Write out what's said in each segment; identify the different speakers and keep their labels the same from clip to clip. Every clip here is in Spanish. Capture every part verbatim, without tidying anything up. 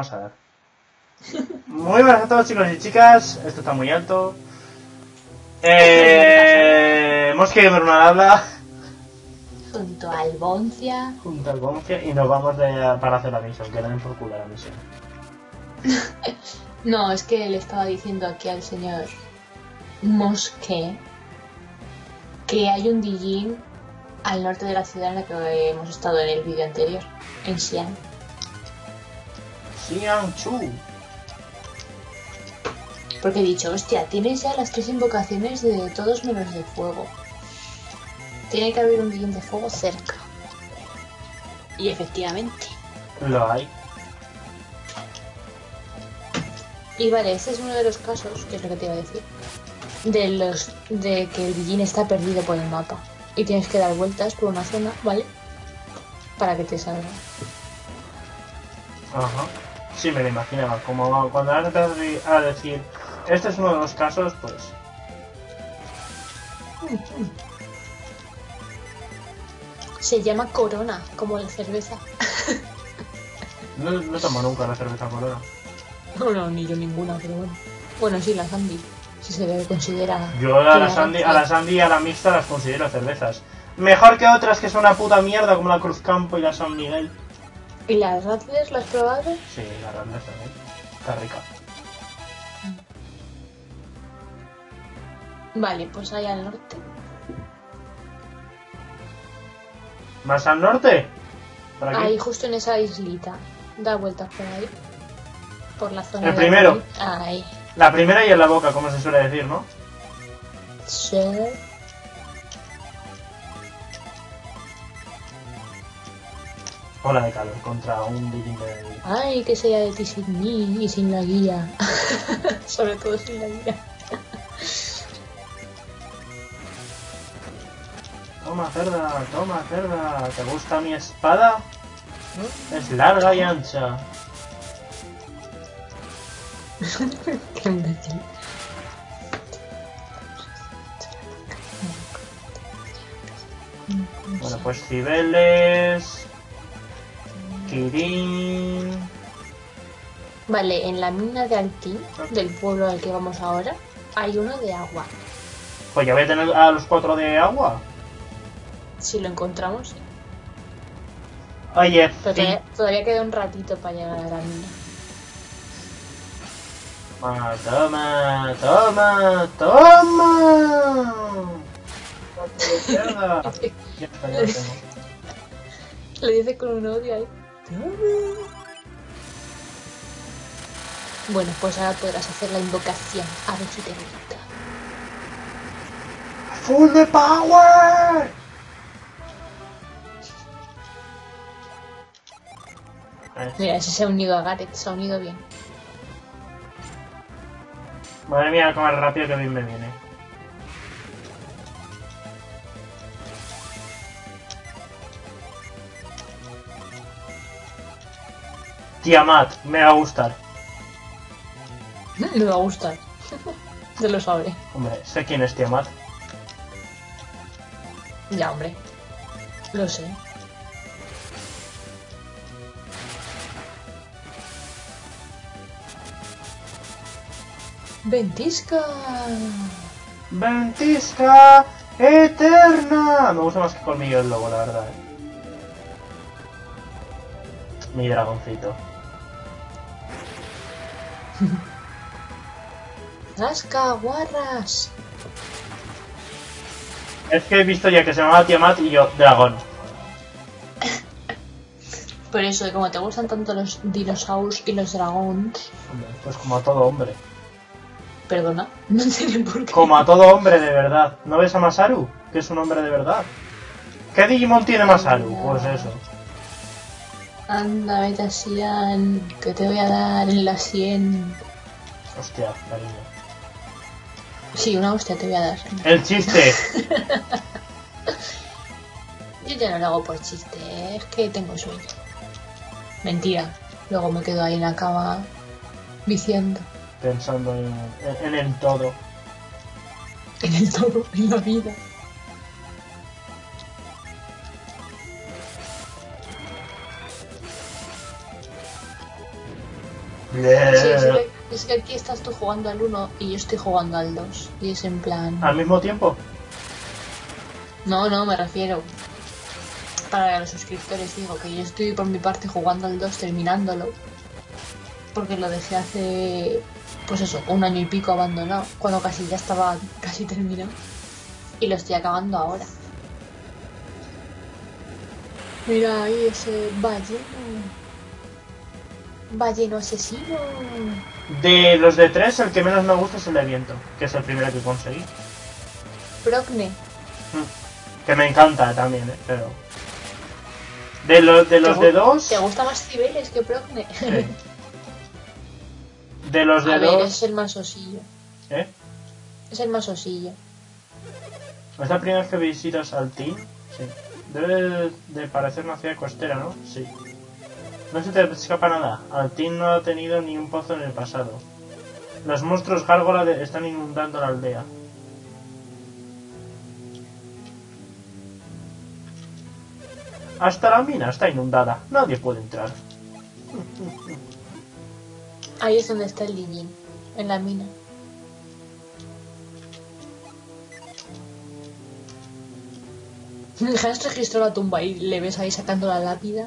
Speaker 1: Vamos a ver. Muy buenas a todos, chicos y chicas. Esto está muy alto. Eh, Mosque Gamer una habla.
Speaker 2: Junto al Boncia.
Speaker 1: Junto al Boncia. Y nos vamos de, para hacer la misión. Que le den por culo la misión.
Speaker 2: No, es que le estaba diciendo aquí al señor Mosque que hay un Dijin al norte de la ciudad en la que hemos estado en el vídeo anterior, en Xi'an.
Speaker 1: Xianchu.
Speaker 2: Porque he dicho, hostia, tienes ya las tres invocaciones de todos menos de fuego. Tiene que haber un Dijin de fuego cerca. Y efectivamente.
Speaker 1: Lo hay.
Speaker 2: Y vale, este es uno de los casos, que es lo que te iba a decir, de los de que el Dijin está perdido por el mapa. Y tienes que dar vueltas por una zona, ¿vale? Para que te salga.
Speaker 1: Ajá. Sí, me lo imaginaba. Como cuando vas a decir, este es uno de los casos, pues...
Speaker 2: Se llama Corona, como la cerveza.
Speaker 1: No, no tomo nunca la cerveza Corona.
Speaker 2: No, no, ni yo ninguna, pero bueno. Bueno, sí, la Sandy. Si se debe considerar...
Speaker 1: Yo a la Sandy, a la Sandy y a la mixta las considero cervezas. Mejor que otras que son una puta mierda, como la Cruz Campo y la San Miguel.
Speaker 2: ¿Y las Radlers las has probado?
Speaker 1: Sí, la Radler también. Está rica.
Speaker 2: Vale, pues ahí al norte.
Speaker 1: ¿Más al norte? ¿Por aquí?
Speaker 2: Ahí, justo en esa islita. Da vueltas por ahí. Por la zona
Speaker 1: El
Speaker 2: de
Speaker 1: primero.
Speaker 2: Ahí.
Speaker 1: La primera y en la boca, como se suele decir, ¿no?
Speaker 2: Sí.
Speaker 1: Ola de calor contra un Dijin de...
Speaker 2: Ay, que sea de ti sin mí y sin la guía. Sobre todo sin la guía.
Speaker 1: Toma, cerda, toma, cerda. ¿Te gusta mi espada? Es larga y ancha.
Speaker 2: Qué imbécil.
Speaker 1: Bueno, pues Cibeles... Kirin...
Speaker 2: Vale, en la mina de Altín, del pueblo al que vamos ahora, hay uno de agua.
Speaker 1: Pues ya voy a tener a los cuatro de agua.
Speaker 2: Si lo encontramos, sí.
Speaker 1: Oye,
Speaker 2: Pero
Speaker 1: sí.
Speaker 2: todavía, todavía queda un ratito para llegar a la mina.
Speaker 1: Toma, toma, toma, toma. Ya está, ya lo tengo.
Speaker 2: Le dice con un odio ahí. Bueno, pues ahora podrás hacer la invocación. A ver si te gusta.
Speaker 1: ¡Full de power!
Speaker 2: Mira, ese se ha unido a Gareth, se ha unido bien.
Speaker 1: Madre mía, como más rápido que bien me viene. Tiamat, me va a gustar.
Speaker 2: Me va a gustar. Se lo sabe.
Speaker 1: Hombre, sé quién es Tiamat.
Speaker 2: Ya, hombre. Lo sé. Ventisca.
Speaker 1: Ventisca eterna. Me gusta más que Colmillo el lobo, la verdad. ¿eh? Mi dragoncito.
Speaker 2: Rasca, guarras.
Speaker 1: Es que he visto ya que se llamaba Tiamat y yo, dragón.
Speaker 2: Por eso, como te gustan tanto los dinosaurios y los dragones.
Speaker 1: Hombre, pues como a todo hombre.
Speaker 2: Perdona, no sé por qué.
Speaker 1: Como a todo hombre de verdad. ¿No ves a Masaru? Que es un hombre de verdad. ¿Qué Digimon tiene Masaru? Pues eso.
Speaker 2: Anda, vete a Xi'an, que te voy a dar en la sien.
Speaker 1: Hostia, cariño.
Speaker 2: Sí, una hostia te voy a dar.
Speaker 1: El chiste.
Speaker 2: Yo ya no lo hago por chiste, es que tengo sueño. Mentira, luego me quedo ahí en la cama viciando.
Speaker 1: Pensando en, en, en el todo.
Speaker 2: En el todo, en la vida.
Speaker 1: Bien.
Speaker 2: Sí, es que, es que aquí estás tú jugando al uno y yo estoy jugando al dos. Y es en plan...
Speaker 1: ¿Al mismo tiempo?
Speaker 2: No, no, me refiero... Para los suscriptores digo que yo estoy por mi parte jugando al dos, terminándolo. Porque lo dejé hace... Pues eso, un año y pico abandonado. Cuando casi ya estaba casi terminado. Y lo estoy acabando ahora. Mira ahí ese balleno. Balleno asesino.
Speaker 1: De los de tres, el que menos me gusta es el de viento, que es el primero que conseguí.
Speaker 2: Procne.
Speaker 1: Mm. Que me encanta también, ¿eh? Pero... De, lo, de los de dos...
Speaker 2: ¿Te gusta más Cibeles que Procne?
Speaker 1: Sí. De los de
Speaker 2: A ver,
Speaker 1: dos...
Speaker 2: es el más osillo.
Speaker 1: ¿Eh?
Speaker 2: Es el más osillo.
Speaker 1: ¿Es la primera vez que visitas Altín? Sí. Debe de parecer una ciudad costera, ¿no? Sí. No se te escapa nada. Altín no ha tenido ni un pozo en el pasado. Los monstruos gárgola de- están inundando la aldea. Hasta la mina está inundada. Nadie puede entrar.
Speaker 2: Ahí es donde está el Lijin. En la mina. Dejas registró la tumba y le ves ahí sacando la lápida.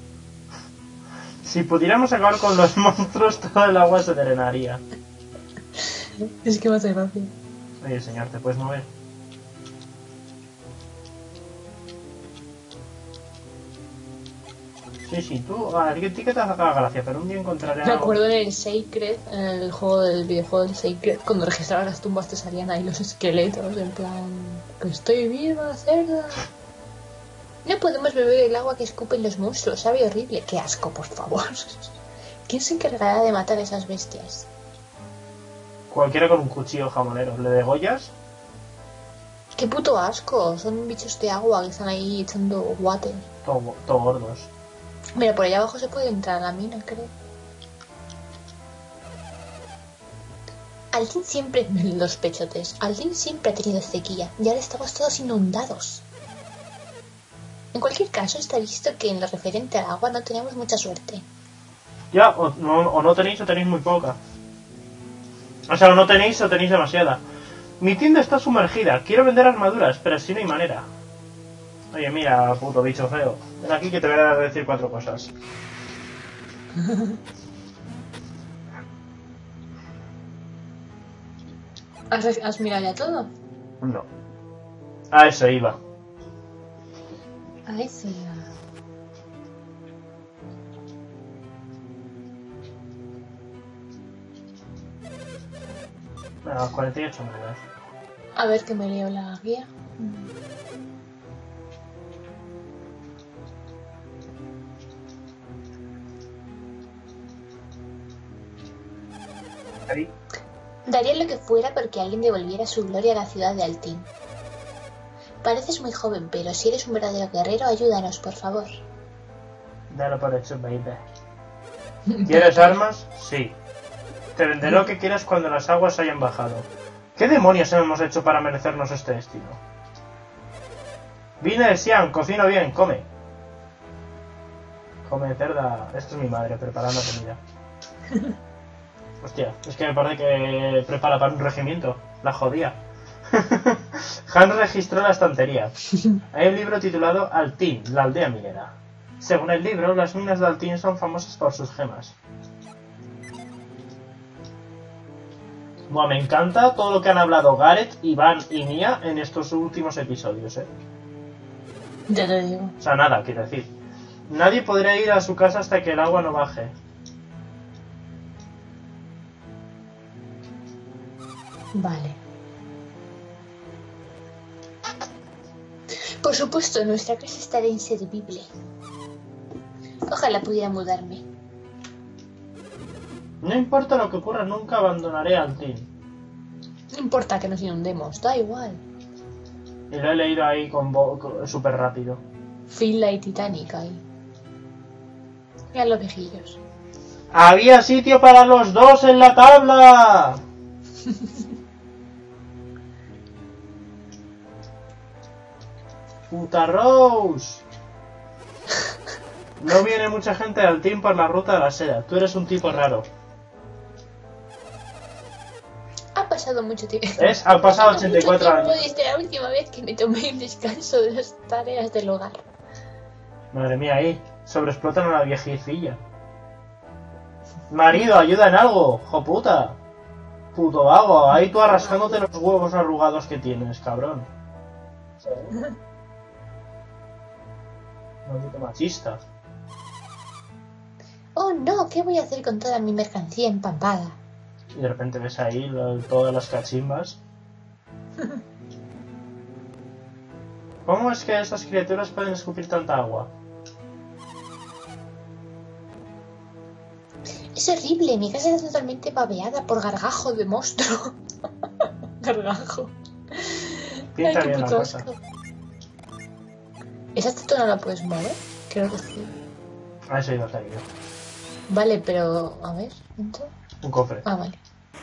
Speaker 1: Si pudiéramos acabar con los monstruos, todo el agua se drenaría.
Speaker 2: Es que me hace gracia.
Speaker 1: Oye, señor, ¿te puedes mover? Sí, sí, tú, a ti que te haga gracia, pero un día encontraré
Speaker 2: Me
Speaker 1: algo.
Speaker 2: acuerdo en el Sacred, en el juego del videojuego del Sacred, cuando registrabas las tumbas te salían ahí los esqueletos, en plan... Que estoy viva, cerda. No podemos beber el agua que escupen los monstruos, sabe horrible. Qué asco, por favor. ¿Quién se encargará de matar a esas bestias?
Speaker 1: Cualquiera con un cuchillo jamonero. ¿Le degollas?
Speaker 2: Qué puto asco, son bichos de agua que están ahí echando water.
Speaker 1: Todo, todo gordos.
Speaker 2: Mira, por allá abajo se puede entrar a la mina, creo. Altin siempre... Los pechotes. Altin siempre ha tenido sequía y ahora estamos todos inundados. En cualquier caso, está visto que en lo referente al agua no tenemos mucha suerte.
Speaker 1: Ya, o no, o no tenéis o tenéis muy poca. O sea, o no tenéis o tenéis demasiada. Mi tienda está sumergida. Quiero vender armaduras, pero si no hay manera. Oye, mira, puto bicho feo. Ven aquí que te voy a decir cuatro cosas.
Speaker 2: ¿Has, has mirado ya todo?
Speaker 1: No. A eso iba.
Speaker 2: Ay, sí.
Speaker 1: Bueno, cuarenta y ocho monedas.
Speaker 2: A ver que me leo la guía.
Speaker 1: Ahí.
Speaker 2: Daría lo que fuera porque alguien devolviera su gloria a la ciudad de Altín. Pareces muy joven, pero si eres un verdadero guerrero, ayúdanos, por favor.
Speaker 1: Dalo por hecho, baby. ¿Quieres armas? Sí. Te venderé lo que quieras cuando las aguas hayan bajado. ¿Qué demonios hemos hecho para merecernos este destino? Vine de Xian, cocino bien, come. Come, cerda. Esto es mi madre preparando comida. Hostia, es que me parece que prepara para un regimiento. La jodía. Han registró la estantería. Hay un libro titulado Altín, la aldea minera. Según el libro, las minas de Altín son famosas por sus gemas. Buah, me encanta todo lo que han hablado Gareth, Iván y Mia en estos últimos episodios, eh.
Speaker 2: Ya te digo.
Speaker 1: O sea, nada, quiero decir. Nadie podrá ir a su casa hasta que el agua no baje.
Speaker 2: Vale. Por supuesto, nuestra casa estará inservible. Ojalá pudiera mudarme.
Speaker 1: No importa lo que ocurra, nunca abandonaré Altín.
Speaker 2: No importa que nos inundemos, da igual.
Speaker 1: Y lo he leído ahí con súper rápido.
Speaker 2: Fila y Titanic ahí. Mira los viejillos.
Speaker 1: ¡Había sitio para los dos en la tabla! ¡Puta Rose! No viene mucha gente de Altín por la ruta de la seda. Tú eres un tipo raro.
Speaker 2: pasado mucho tiempo.
Speaker 1: ¿Ves? Han pasado ochenta y cuatro
Speaker 2: Mucho tiempo
Speaker 1: años.
Speaker 2: desde la última vez que me tomé un descanso de las tareas del hogar.
Speaker 1: Madre mía, ahí. Sobreexplotan a la viejecilla. Marido, ayuda en algo, joputa. Puto vago, ahí tú arrastrándote los huevos arrugados que tienes, cabrón. Maldito machista.
Speaker 2: Oh no, ¿qué voy a hacer con toda mi mercancía empampada?
Speaker 1: Y de repente ves ahí lo- todas las cachimbas. ¿Cómo es que esas criaturas pueden escupir tanta agua?
Speaker 2: Es horrible, mi casa está totalmente babeada por gargajo de monstruo. Gargajo.
Speaker 1: Pinta
Speaker 2: Ay, qué
Speaker 1: bien la
Speaker 2: puto
Speaker 1: cosa.
Speaker 2: asco. ¿Esa estatua no la puedes mover? Creo que sí.
Speaker 1: A eso iba a salir yo.
Speaker 2: Vale, pero... A ver, ¿entonces?
Speaker 1: Un cofre.
Speaker 2: Ah, vale.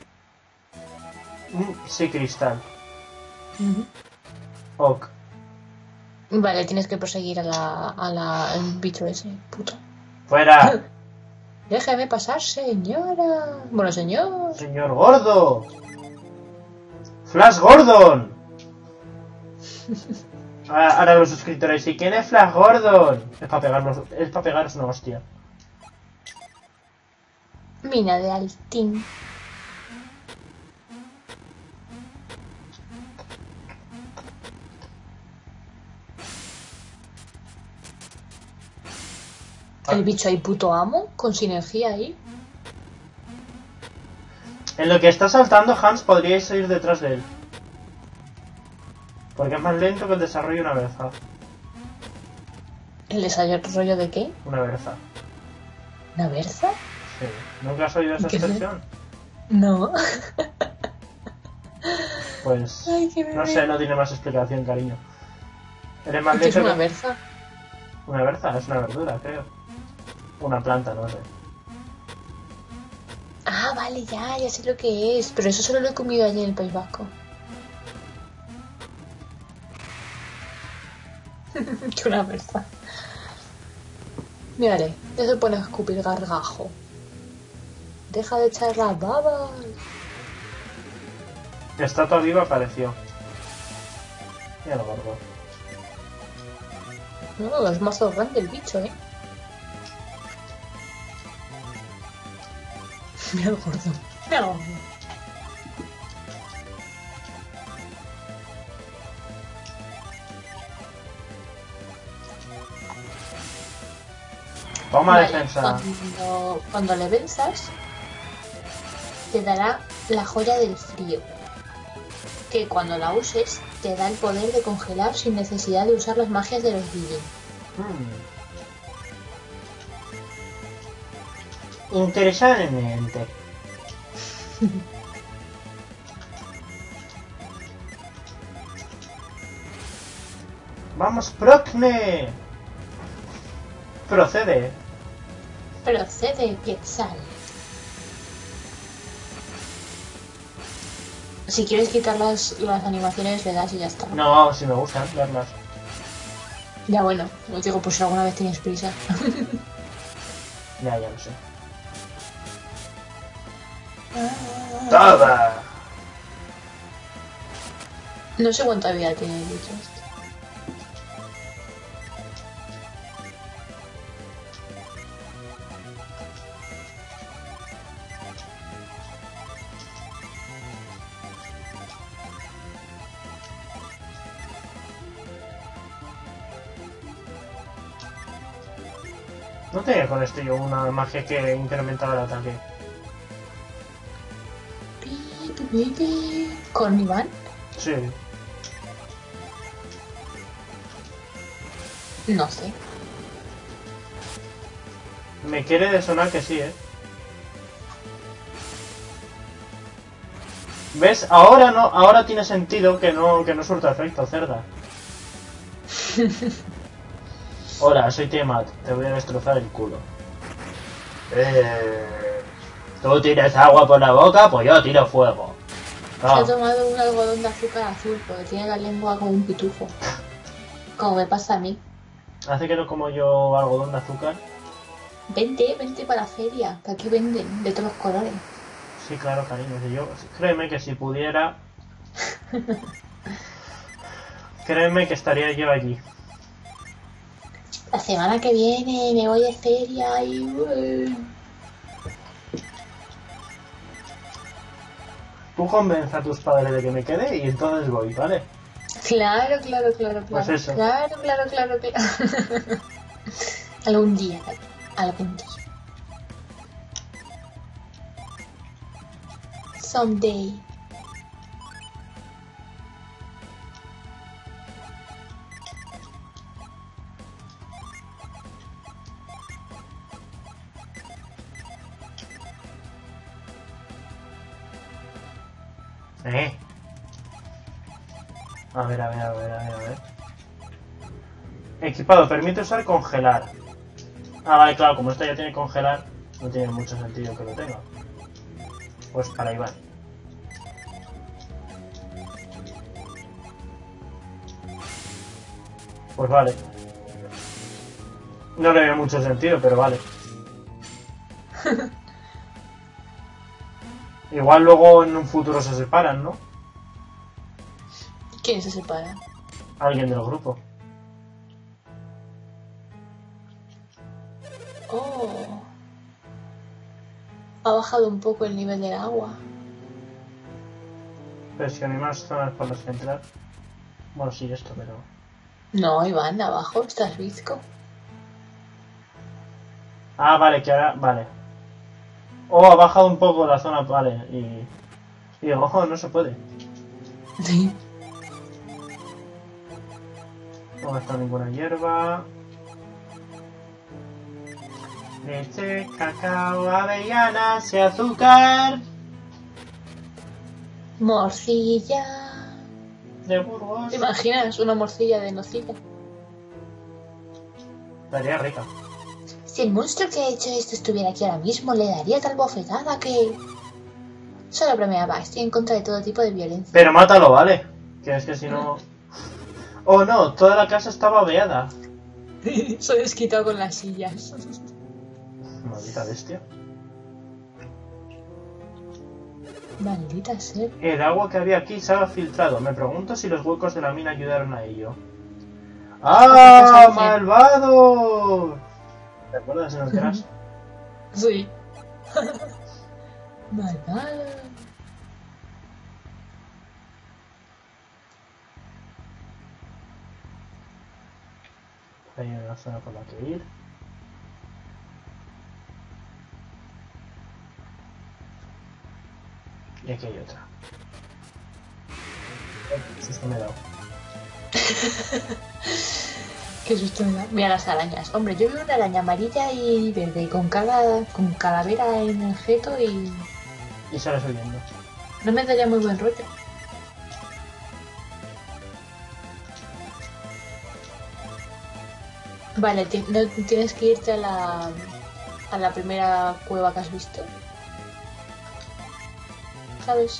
Speaker 1: Mm, sí, cristal.
Speaker 2: Ujú.
Speaker 1: Ok.
Speaker 2: Vale, tienes que proseguir a la... a la... al bicho ese, puto.
Speaker 1: ¡Fuera!
Speaker 2: Déjeme pasar, señora. Bueno, señor.
Speaker 1: ¡Señor Gordo! ¡Flash Gordon! Ah, ahora los suscriptores, ¿y quién es Flash Gordon? Es para pegarnos, es para pegaros una hostia.
Speaker 2: Mina de Altín. El bicho ahí puto amo, con sinergia ahí.
Speaker 1: En lo que está saltando Hans podríais ir detrás de él. Porque es más lento que el desarrollo de una berza.
Speaker 2: ¿El desarrollo de qué?
Speaker 1: Una berza.
Speaker 2: ¿Una berza?
Speaker 1: Sí. ¿Nunca has oído esa
Speaker 2: ¿Qué es?
Speaker 1: expresión?
Speaker 2: No.
Speaker 1: Pues...
Speaker 2: Ay, qué
Speaker 1: no
Speaker 2: bebé.
Speaker 1: sé, no tiene más explicación, cariño. Eres más
Speaker 2: ¿Qué es
Speaker 1: lento
Speaker 2: una
Speaker 1: que...
Speaker 2: berza?
Speaker 1: Una berza, es una verdura, creo. Una planta, no sé.
Speaker 2: Ah, vale, ya, ya sé lo que es. Pero eso solo lo he comido allí en el País Vasco. Que una berza. Mírale, ya se pone a escupir gargajo. Deja de echar las babas.
Speaker 1: La estatua viva apareció. Mira lo gordo.
Speaker 2: No, es mazo grande el bicho, eh. Mira el gordo. Mira el gordo.
Speaker 1: Toma
Speaker 2: Vale,
Speaker 1: defensa.
Speaker 2: Cuando, cuando le venzas, te dará la joya del frío. Que cuando la uses, te da el poder de congelar sin necesidad de usar las magias de los Digimon.
Speaker 1: Hmm. Interesante. Vamos, Procne. Procede.
Speaker 2: Procede, Quetzal. Si quieres quitar las, las animaciones, le das y ya está.
Speaker 1: No, si me gustan verlas.
Speaker 2: Ya bueno, os digo por si alguna vez tienes prisa.
Speaker 1: Ya, ya lo sé. Toda.
Speaker 2: No sé cuánta vida tiene el bicho este.
Speaker 1: No tenía con esto yo una magia que incrementaba el ataque.
Speaker 2: Pi, pi, pi, pi. ¿Con Iván?
Speaker 1: Sí.
Speaker 2: No sé.
Speaker 1: Me quiere de sonar que sí, ¿eh? ¿Ves? Ahora no, ahora tiene sentido que no, que no surta efecto, cerda. Hola, soy Tiamat, te voy a destrozar el culo. Eh, ¿Tú tiras agua por la boca? Pues yo tiro fuego.
Speaker 2: Se ha
Speaker 1: No,
Speaker 2: tomado un algodón de azúcar azul porque tiene la lengua como un pitufo. Como me pasa a mí.
Speaker 1: hace que no como yo algodón de azúcar.
Speaker 2: Vente, vente para la feria, que aquí venden de todos los colores.
Speaker 1: Sí, claro, cariño. Si yo, créeme que si pudiera... créeme que estaría yo allí.
Speaker 2: La semana que viene me voy de feria y... Uh.
Speaker 1: Tú convenza a tus padres de que me quede y entonces voy, ¿vale?
Speaker 2: Claro, claro, claro, claro.
Speaker 1: Pues eso.
Speaker 2: Claro, claro, claro, claro. Algún día, algún día. Someday.
Speaker 1: Eh. A ver, a ver, a ver, a ver, a ver. Equipado, permite usar congelar. Ah, vale, claro, como esto ya tiene congelar, no tiene mucho sentido que lo tenga. Pues para Iván. Pues vale. No le veo mucho sentido, pero vale. Igual luego en un futuro se separan, ¿no?
Speaker 2: ¿Quién se separa?
Speaker 1: Alguien del grupo.
Speaker 2: Oh. Ha bajado un poco el nivel del agua.
Speaker 1: Pero si no hay más zonas por las que entrar. Bueno, sí, esto, pero...
Speaker 2: No, Iván, abajo estás bizco.
Speaker 1: Ah, vale, que ahora... Vale. Oh, ha bajado un poco la zona, vale. Y... Y digo, ojo, no se puede.
Speaker 2: Sí.
Speaker 1: No está ninguna hierba. Leche, cacao, avellanas y azúcar.
Speaker 2: Morcilla.
Speaker 1: De Burgos.
Speaker 2: ¿Te imaginas una morcilla de nocilla?
Speaker 1: Estaría rica.
Speaker 2: Si el monstruo que ha hecho esto estuviera aquí ahora mismo, le daría tal bofetada que... Solo bromeaba, estoy en contra de todo tipo de violencia.
Speaker 1: Pero mátalo, ¿vale? Que es que si no... Oh no, toda la casa estaba aveada.
Speaker 2: Soy desquitado con las sillas.
Speaker 1: Maldita bestia.
Speaker 2: Maldita ser.
Speaker 1: El agua que había aquí se ha filtrado. Me pregunto si los huecos de la mina ayudaron a ello. ¡Ah, malvado! ¿Te acuerdas en el crash?
Speaker 2: Sí. Malvado.
Speaker 1: Hay una zona por la que ir. Y aquí hay otra. Qué susto me he dado.
Speaker 2: Qué susto me da. Mira las arañas. Hombre, yo veo una araña amarilla y verde con cara, con calavera en el jeto y...
Speaker 1: Y sale subiendo.
Speaker 2: No me daría muy buen rollo. Vale, ti- no, tienes que irte a la... a la primera cueva que has visto. ¿Sabes?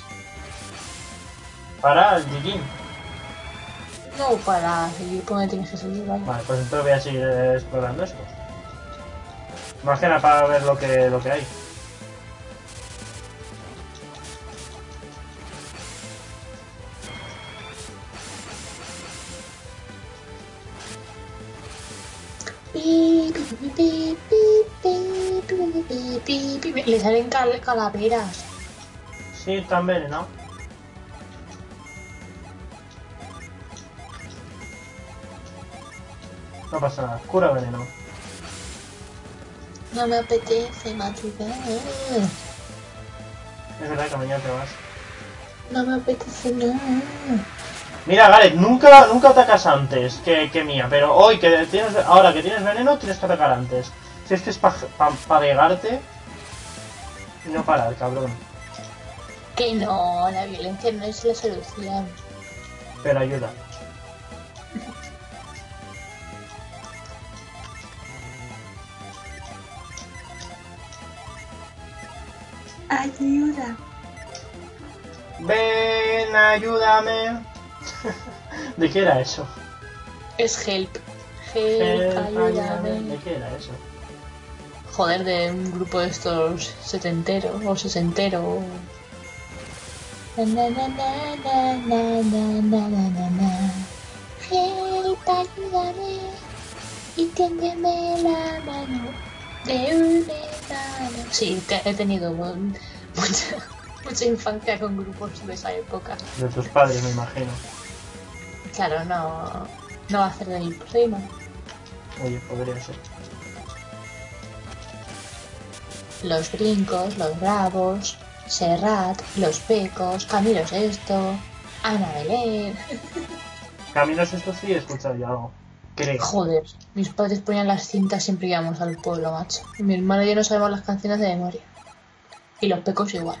Speaker 1: Para el Digin.
Speaker 2: No, para seguir por donde tienes que seguir, vale.
Speaker 1: Vale, pues entonces voy a seguir eh, explorando esto. Más que nada para ver lo que, lo que hay.
Speaker 2: Pi, pi, pi, pi, pi, pi, pi, pi, pi, pi, pi. Le salen cal- calaveras.
Speaker 1: Sí, está envenenado. No pasa nada, cura veneno.
Speaker 2: No me apetece madrugar.
Speaker 1: Es verdad que mañana te vas.
Speaker 2: No me apetece nada.
Speaker 1: Mira, Gareth, nunca, nunca atacas antes que, que mía, pero hoy que tienes, ahora que tienes veneno, tienes que atacar antes. Si es que es para pa, pa pegarte y no parar, cabrón.
Speaker 2: Que no, la violencia no es la solución.
Speaker 1: Pero ayuda.
Speaker 2: Ayuda.
Speaker 1: Ven, ayúdame. ¿De qué era eso?
Speaker 2: Es help. Help,
Speaker 1: Help,
Speaker 2: ayúdame.
Speaker 1: ¿De qué era eso?
Speaker 2: Joder, de un grupo de estos setentero o sesentero. Na, na, na, na, na, na, na, na, na, na. Help, ayúdame y tiéndeme la mano de un enano. Sí, te- he tenido mu- mucha, mucha infancia con grupos de esa época.
Speaker 1: De tus padres, me imagino.
Speaker 2: Claro, no, no va a ser de mi prima.
Speaker 1: Oye, podría ser.
Speaker 2: Los brincos, los bravos, Serrat, los pecos, Camilo Sesto, Ana Belén.
Speaker 1: Caminos estos sí he escuchado yo algo. Creo.
Speaker 2: Joder, mis padres ponían las cintas siempre que íbamos al pueblo, macho. Y mi hermano y yo no sabemos las canciones de memoria. Y los pecos igual.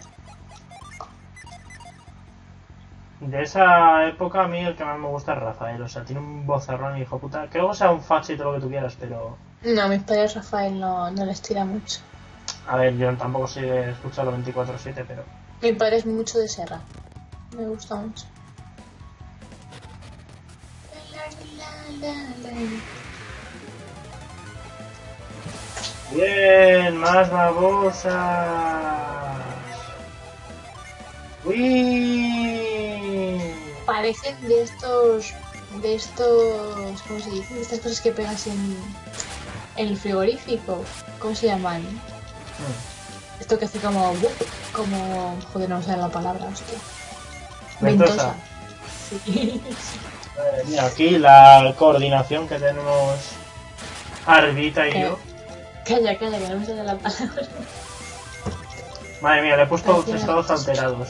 Speaker 1: De esa época a mí el que más me gusta es Rafael. O sea, tiene un vozarrón y hijo puta. Creo que sea un facho y todo lo que tú quieras, pero...
Speaker 2: No, mis padres Rafael no, no les tira mucho.
Speaker 1: A ver, yo tampoco soy de escucharlo veinticuatro siete, pero...
Speaker 2: Mi padre es mucho de Serrat. Me gusta mucho.
Speaker 1: Bien, más babosas. Uy.
Speaker 2: Parecen de estos... De estos... ¿Cómo se dice? De estas cosas que pegas en... En el frigorífico. ¿Cómo se llaman?
Speaker 1: Hmm.
Speaker 2: Esto que hace como... Como... Joder, no me sale la palabra, hostia.
Speaker 1: Ventosa.
Speaker 2: Sí.
Speaker 1: Eh, mira, aquí la coordinación que tenemos Arbita y
Speaker 2: Calla,
Speaker 1: yo.
Speaker 2: calla, calla, que no me sale la palabra.
Speaker 1: Madre mía, le he puesto
Speaker 2: Parecía-
Speaker 1: estados alterados.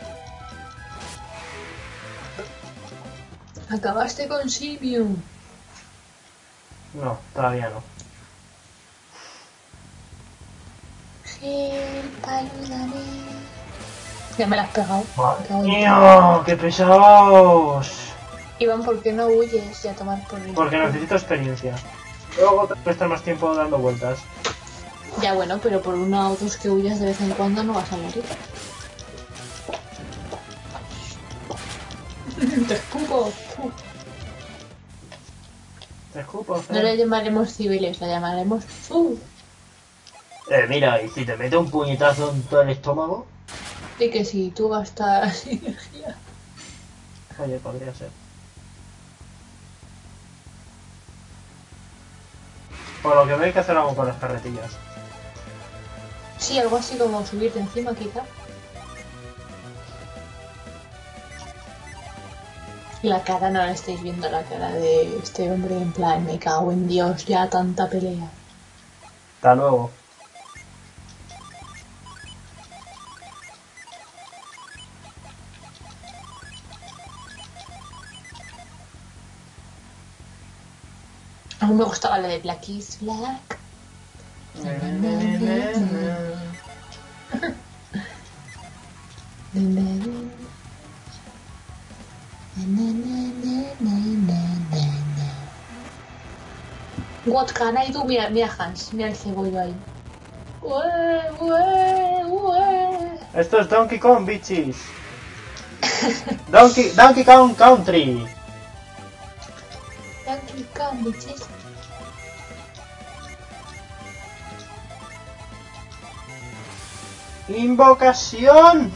Speaker 2: Acabaste con Sibiu.
Speaker 1: No, todavía no.
Speaker 2: Help, ayúdame. Ya me la has pegado.
Speaker 1: Madre
Speaker 2: Cago en
Speaker 1: mía, qué pesados.
Speaker 2: Iván, ¿por qué no huyes y a tomar por el
Speaker 1: Porque necesito experiencia. Luego tengo que estar más tiempo dando vueltas.
Speaker 2: Ya bueno, pero por una o dos que huyas de vez en cuando no vas a morir. Te escupo.
Speaker 1: Te escupo,
Speaker 2: No le llamaremos civiles, la llamaremos Fu.
Speaker 1: Eh, mira, y si te mete un puñetazo en todo el estómago.
Speaker 2: Y que si tú gastas energía.
Speaker 1: Oye, podría ser. Por lo que veo hay que hacer algo con las carretillas.
Speaker 2: Sí, algo así como subirte encima quizá. La cara, no la estáis viendo, la cara de este hombre en plan, me cago en Dios, ya tanta pelea.
Speaker 1: Hasta luego.
Speaker 2: Aún me gustaba lo de Black is Black. What can I do? Mira, mira Hans, mira el cebollo ahí. Ue, ue, ue.
Speaker 1: Esto es Donkey Kong, bitches. Donkey, Donkey Kong Country.
Speaker 2: Donkey Kong, bitches.
Speaker 1: Invocación.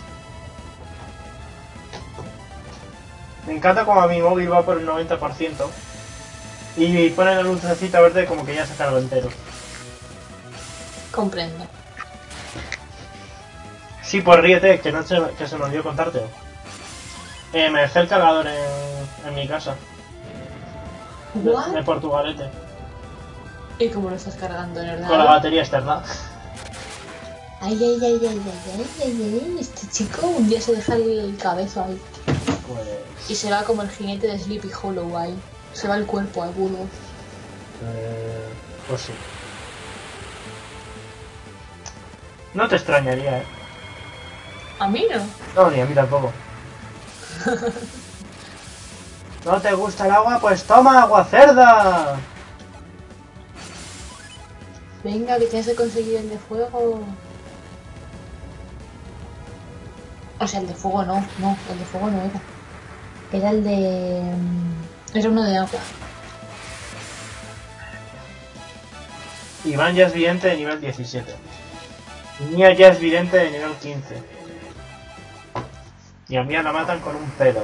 Speaker 1: Me encanta como a mi móvil va por el noventa por ciento. Y pone la lucecita verde como que ya se cargó entero.
Speaker 2: Comprendo.
Speaker 1: Sí, pues ríete, que, no se, que se me olvidó contarte. Eh, me dejé el cargador en, en mi casa. De,
Speaker 2: What?
Speaker 1: de Portugalete.
Speaker 2: ¿Y cómo lo estás cargando en el
Speaker 1: Con la
Speaker 2: ordenador?
Speaker 1: batería externa.
Speaker 2: Ay, ay, ay, ay, ay, ay, ay, ay, este chico un día se deja el cabezo ahí.
Speaker 1: Pues...
Speaker 2: Y se va como el jinete de Sleepy Hollow ahí. Se va el cuerpo agudo.
Speaker 1: Eh, pues sí. No te extrañaría, eh.
Speaker 2: A mí no.
Speaker 1: No, ni a mí tampoco. ¿No te gusta el agua? Pues toma agua cerda.
Speaker 2: Venga, que tienes que conseguir el de fuego. O sea, el de fuego no, no, el de fuego no era. Era el de... Era uno de agua.
Speaker 1: Iván ya es vidente de nivel diecisiete. Mía ya es vidente de nivel quince. Y a Mía la matan con un pedo.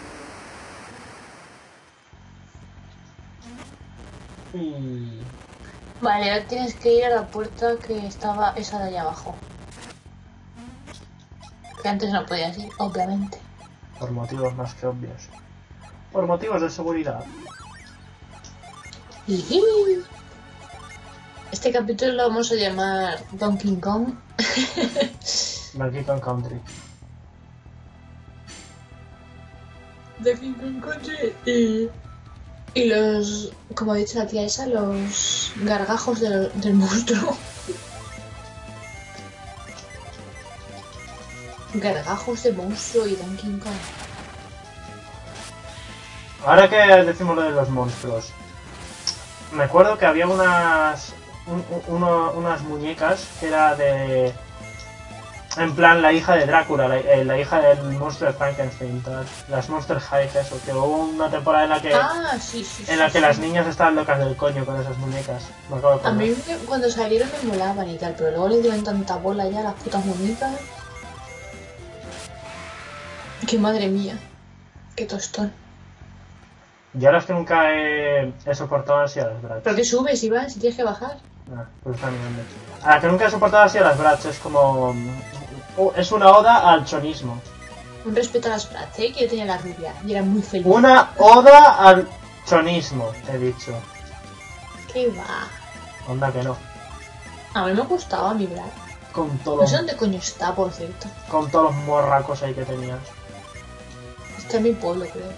Speaker 1: Y...
Speaker 2: Vale, ahora tienes que ir a la puerta que estaba esa de allá abajo. Que antes no podías ir, obviamente.
Speaker 1: Por motivos más que obvios. Por motivos de seguridad.
Speaker 2: Este capítulo lo vamos a llamar Donkey Kong.
Speaker 1: Donkey Kong Country.
Speaker 2: Donkey Kong Country y... Y los... Como ha dicho la tía esa, los gargajos del, del monstruo. Gargajos de monstruo y Donkey Kong.
Speaker 1: Ahora que decimos lo de los monstruos. Me acuerdo que había unas... Un, uno, unas muñecas que era de... En plan, la hija de Drácula, la, eh, la hija del monstruo de Frankenstein, tal. Las Monster High, eso, que hubo una temporada en la que...
Speaker 2: Ah, sí, sí,
Speaker 1: En la
Speaker 2: sí,
Speaker 1: que
Speaker 2: sí.
Speaker 1: las niñas estaban locas del coño con esas muñecas. Me acabo de
Speaker 2: A mí
Speaker 1: acordar.
Speaker 2: me- cuando salieron me molaban y tal, pero luego le dieron tanta bola ya a las putas muñecas. Que madre mía. Qué tostón.
Speaker 1: Yo ahora es que nunca he, he soportado así a las Bratz.
Speaker 2: ¿Pero qué subes, Iván? Si tienes que bajar.
Speaker 1: Ah, pues está mirando. A la que nunca he soportado así a las Bratz, es como... uh, es una oda al chonismo.
Speaker 2: Un respeto a las Bratz, ¿eh? Que yo tenía la rubia y era muy feliz.
Speaker 1: Una oda al chonismo, he dicho.
Speaker 2: ¿Qué va?
Speaker 1: Onda que no.
Speaker 2: A mí me gustaba mi Bratz.
Speaker 1: Con
Speaker 2: No
Speaker 1: todos
Speaker 2: sé
Speaker 1: los,
Speaker 2: dónde coño está, por cierto.
Speaker 1: con todos los morracos ahí que tenía.
Speaker 2: Está en mi pueblo, creo.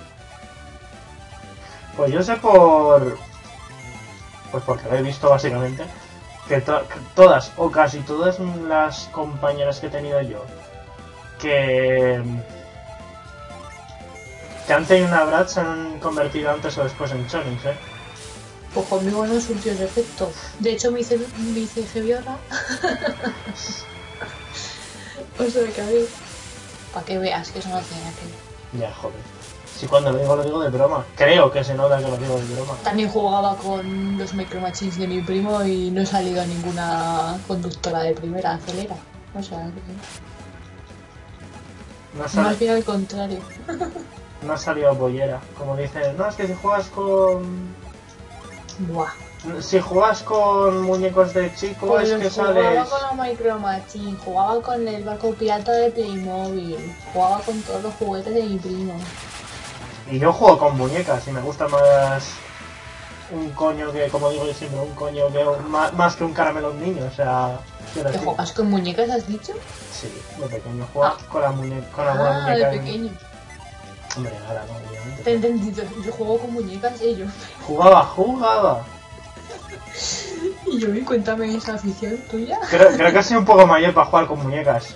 Speaker 1: Pues yo sé por... Pues porque lo he visto básicamente. Que, to- que todas, o casi todas las compañeras que he tenido yo, que... Que han tenido una Bratz se han convertido antes o después en chonis, ¿eh?
Speaker 2: Pues conmigo no surtió ese efecto. De hecho me hice, me hice gebiorra. O sea que a ver. Para que veas que eso no tiene aquello.
Speaker 1: Ya, joder. Si cuando lo digo, lo digo de broma. Creo que se nota que lo digo de broma.
Speaker 2: También jugaba con los Micro Machines de mi primo y no he salido a ninguna conductora de primera acelera. O sea que...
Speaker 1: No, sal-
Speaker 2: Más bien al contrario.
Speaker 1: no ha salido bollera. Como dicen, no, es que si juegas con...
Speaker 2: Buah.
Speaker 1: Si juegas con muñecos de chico
Speaker 2: Pues
Speaker 1: es que
Speaker 2: jugaba
Speaker 1: sales...
Speaker 2: con los Micro Machines, jugaba con el barco pirata de Playmobil, jugaba con todos los juguetes de mi primo.
Speaker 1: Y yo juego con muñecas y me gusta más un coño que, como digo yo siempre, un coño que más, más que un caramelo un niño, o sea... quiero
Speaker 2: ¿Te
Speaker 1: decir,
Speaker 2: juegas con muñecas, has dicho?
Speaker 1: sí, de pequeño juegas
Speaker 2: Ah.
Speaker 1: con, la muñe con alguna
Speaker 2: Ah,
Speaker 1: muñeca.
Speaker 2: de
Speaker 1: en-
Speaker 2: pequeño.
Speaker 1: Hombre, ahora no,
Speaker 2: Te he
Speaker 1: obviamente.
Speaker 2: entendido. Yo juego con muñecas y yo.
Speaker 1: Jugaba, jugaba.
Speaker 2: Y yo, y cuéntame esa afición tuya.
Speaker 1: Creo, creo que soy un poco mayor para jugar con muñecas.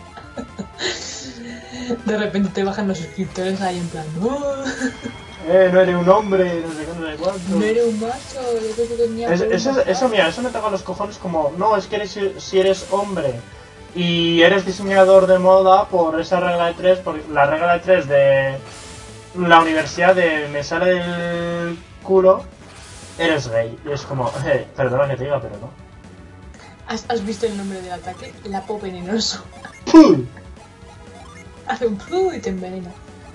Speaker 2: De repente te bajan los suscriptores ahí en plan, no,
Speaker 1: Eh, no eres un hombre, no sé qué, no sé cuánto.
Speaker 2: no eres un macho, yo creo que tenía
Speaker 1: Es-
Speaker 2: por
Speaker 1: eso,
Speaker 2: un
Speaker 1: eso, mira, eso me toca los cojones como, no, es que eres, si eres hombre y eres diseñador de moda por esa regla de tres, por la regla de tres de la universidad de me sale del culo, eres gay. Y es como, eh, perdona que te diga, pero no.
Speaker 2: ¿Has, has visto el nombre del ataque? Lapo venenoso.
Speaker 1: ¡Puh!
Speaker 2: Hace un plu y te envenena.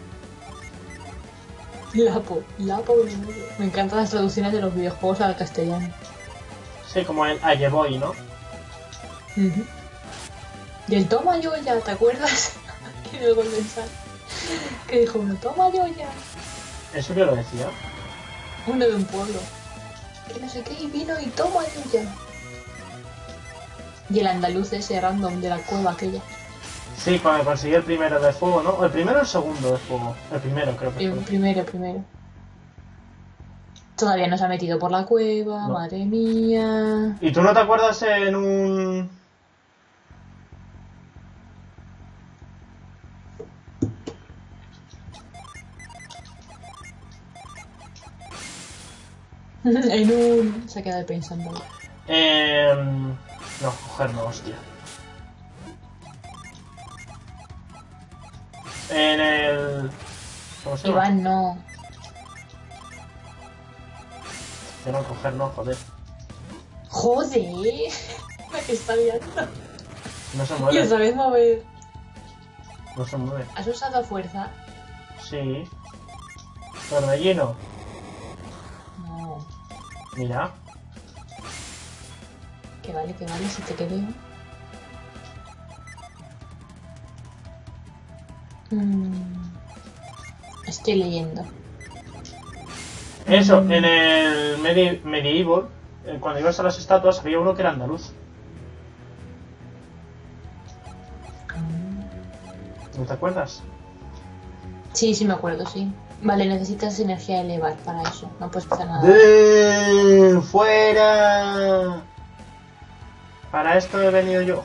Speaker 2: Lapo, Lapo venenoso. Me encantan las traducciones de los videojuegos al castellano.
Speaker 1: Sí, como el Ayeboy, ¿no?
Speaker 2: Ujú. Y el toma yo ya, ¿te acuerdas? Que en el Golden Sun. Que dijo uno, toma yo ya.
Speaker 1: ¿Eso que lo decía?
Speaker 2: Uno de un pueblo. Que no sé qué, y vino y toma yo ya. Y el andaluz ese random de la cueva aquella.
Speaker 1: Sí, cuando conseguí el primero de fuego, ¿no? ¿O el primero o el segundo de fuego? El primero, creo que
Speaker 2: El
Speaker 1: fue.
Speaker 2: primero, primero. Todavía no se ha metido por la cueva,
Speaker 1: No.
Speaker 2: madre mía.
Speaker 1: ¿Y tú no te acuerdas en un...
Speaker 2: En un... Se ha quedado pensando.
Speaker 1: Eh... No, coger no, hostia. En el... ¿Cómo se llama?
Speaker 2: Iván, no.
Speaker 1: Que no, coger no, joder.
Speaker 2: ¡Joder! La que está liando.
Speaker 1: No se
Speaker 2: Y
Speaker 1: mueve.
Speaker 2: otra vez mover.
Speaker 1: No se mueve.
Speaker 2: ¿Has usado fuerza?
Speaker 1: Sí. Torbellino.
Speaker 2: No.
Speaker 1: Mira.
Speaker 2: Que vale, que vale, si te quedo. Mm. Estoy leyendo.
Speaker 1: Eso, en el medi medieval, eh, cuando ibas a las estatuas, había uno que era andaluz. ¿No te acuerdas?
Speaker 2: Sí, sí me acuerdo, sí. Vale, necesitas energía de elevar para eso. No puedes hacer nada.
Speaker 1: ¡De fuera! Para esto he venido yo.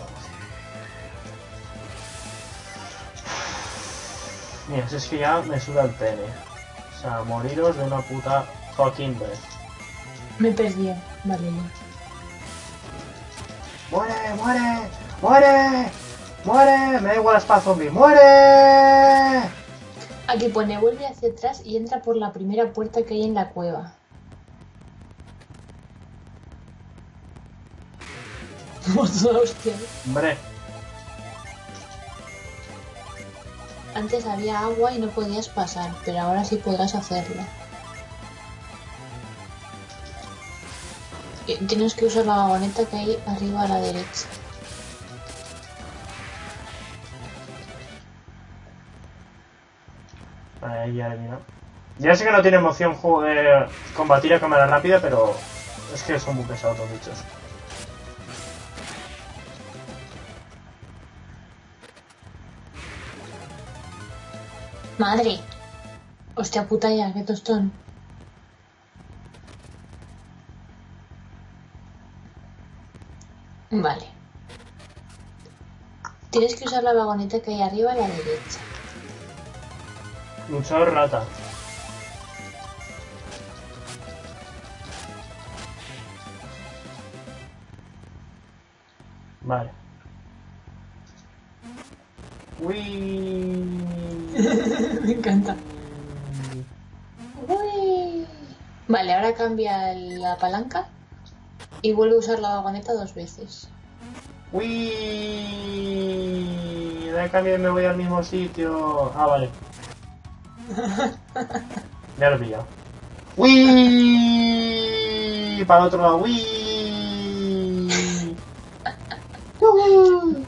Speaker 1: Mira, si es que ya me suda el pene. O sea, moriros de una puta fucking vez.
Speaker 2: Me he perdido. Vale, ya.
Speaker 1: ¡Muere, muere! ¡Muere! ¡Muere! Me da igual la espada zombie. ¡Muere!
Speaker 2: Aquí pone vuelve hacia atrás y entra por la primera puerta que hay en la cueva. Hostia.
Speaker 1: Hombre,
Speaker 2: Antes había agua y no podías pasar, pero ahora sí podrás hacerlo. Y tienes que usar la vagoneta que hay arriba a la derecha.
Speaker 1: ahí ya he mirado. Ya sé que no tiene emoción eh, combatir a cámara rápida, pero es que son muy pesados los bichos.
Speaker 2: ¡Madre! Hostia puta ya, qué tostón. Vale. Tienes que usar la vagoneta que hay arriba a la derecha.
Speaker 1: Luchador rata. Vale. Uy.
Speaker 2: Me encanta. Uy. Vale, ahora cambia la palanca y vuelve a usar la vagoneta dos veces.
Speaker 1: Uy. De cambio y me voy al mismo sitio. Ah, vale. Ya lo he pillado. Uy. Para el otro lado. Uy. Uy.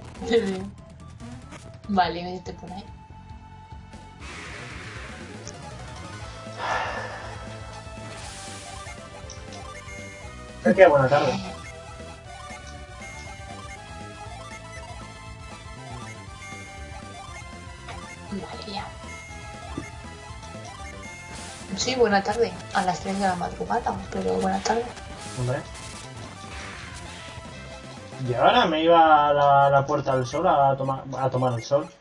Speaker 2: Vale, métete por ahí.
Speaker 1: Qué buena tarde.
Speaker 2: Vale, ya. Sí, buena tarde. A las tres de la madrugada, pero buena tarde.
Speaker 1: Hombre. Y ahora me iba a la, la Puerta del Sol a, toma, a tomar el sol.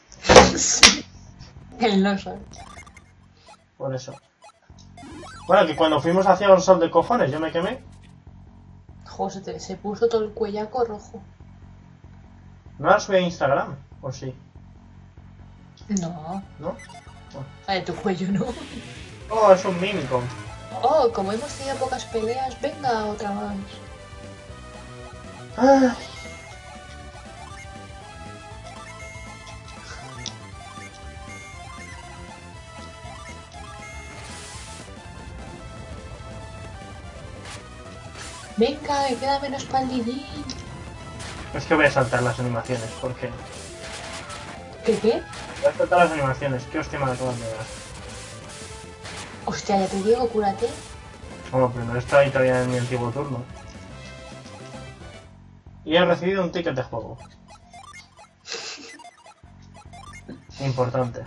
Speaker 2: El no sol.
Speaker 1: Por eso. Bueno, que cuando fuimos hacia un sol de cojones, yo me quemé.
Speaker 2: Jo, se, te, se puso todo el cuellaco rojo.
Speaker 1: ¿No la subí a Instagram? ¿O sí?
Speaker 2: No.
Speaker 1: ¿No?
Speaker 2: La de tu cuello, no.
Speaker 1: Oh, es un mímico.
Speaker 2: Oh, como hemos tenido pocas peleas, venga, otra más.
Speaker 1: Ay.
Speaker 2: Venga, que queda menos paldillín.
Speaker 1: Es que voy a saltar las animaciones, porque...
Speaker 2: ¿Qué qué?
Speaker 1: Voy a saltar las animaciones, qué hostia me acaban de dar.
Speaker 2: Hostia, ya te digo, cúrate.
Speaker 1: Bueno, primero está ahí todavía en mi antiguo turno. Y he recibido un ticket de juego. Importante.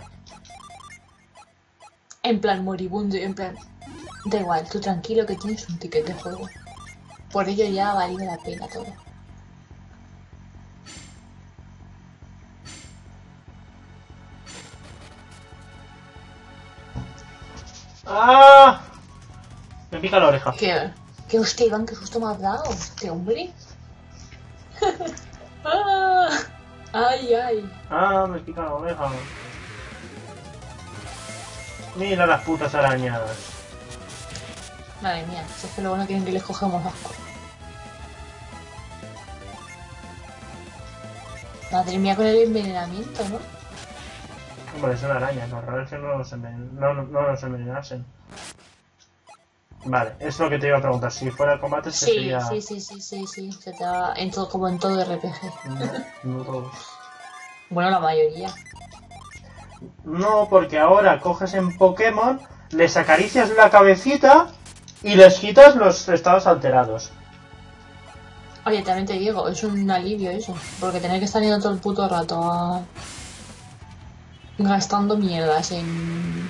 Speaker 2: En plan moribundo, en plan... Da igual, tú tranquilo que tienes un ticket de juego. Por ello ya ha valido la pena todo.
Speaker 1: ¡Ah! Me pica la oreja.
Speaker 2: ¿Qué? ¿Qué hostia, Iván? ¿Qué susto me has dado? Este hombre. ¡Ah! ¡Ay, ay!
Speaker 1: Ah, me pica la oreja. Mira las putas arañas.
Speaker 2: Madre mía, si es que luego no quieren que les cojamos asco. Madre mía con el envenenamiento, ¿no?
Speaker 1: Hombre, es una araña, lo raro es que no nos, enven... no, no, no nos envenenasen. Vale, es lo que te iba a preguntar. Si fuera el combate,
Speaker 2: Sí,
Speaker 1: sería...
Speaker 2: sí, sí, sí, sí, sí. Se te va en todo, como en todo R P G.
Speaker 1: No, no todos.
Speaker 2: Bueno, la mayoría.
Speaker 1: No, porque ahora coges en Pokémon, les acaricias la cabecita y les quitas los estados alterados.
Speaker 2: Oye, también te digo, es un alivio eso. Porque tener que estar yendo todo el puto rato a... gastando mierdas en...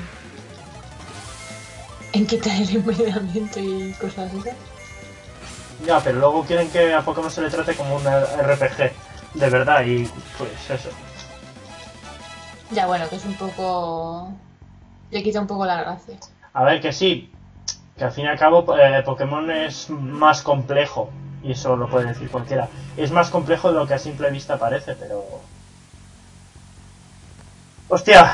Speaker 2: en quitar el envenenamiento y cosas así.
Speaker 1: Ya, pero luego quieren que a Pokémon se le trate como un R P G, de verdad, y pues eso.
Speaker 2: Ya, bueno, que es un poco... le quita un poco la gracia.
Speaker 1: A ver, que sí, que al fin y al cabo eh, Pokémon es más complejo, y eso lo puede decir cualquiera. Es más complejo de lo que a simple vista parece, pero... ¡Hostia!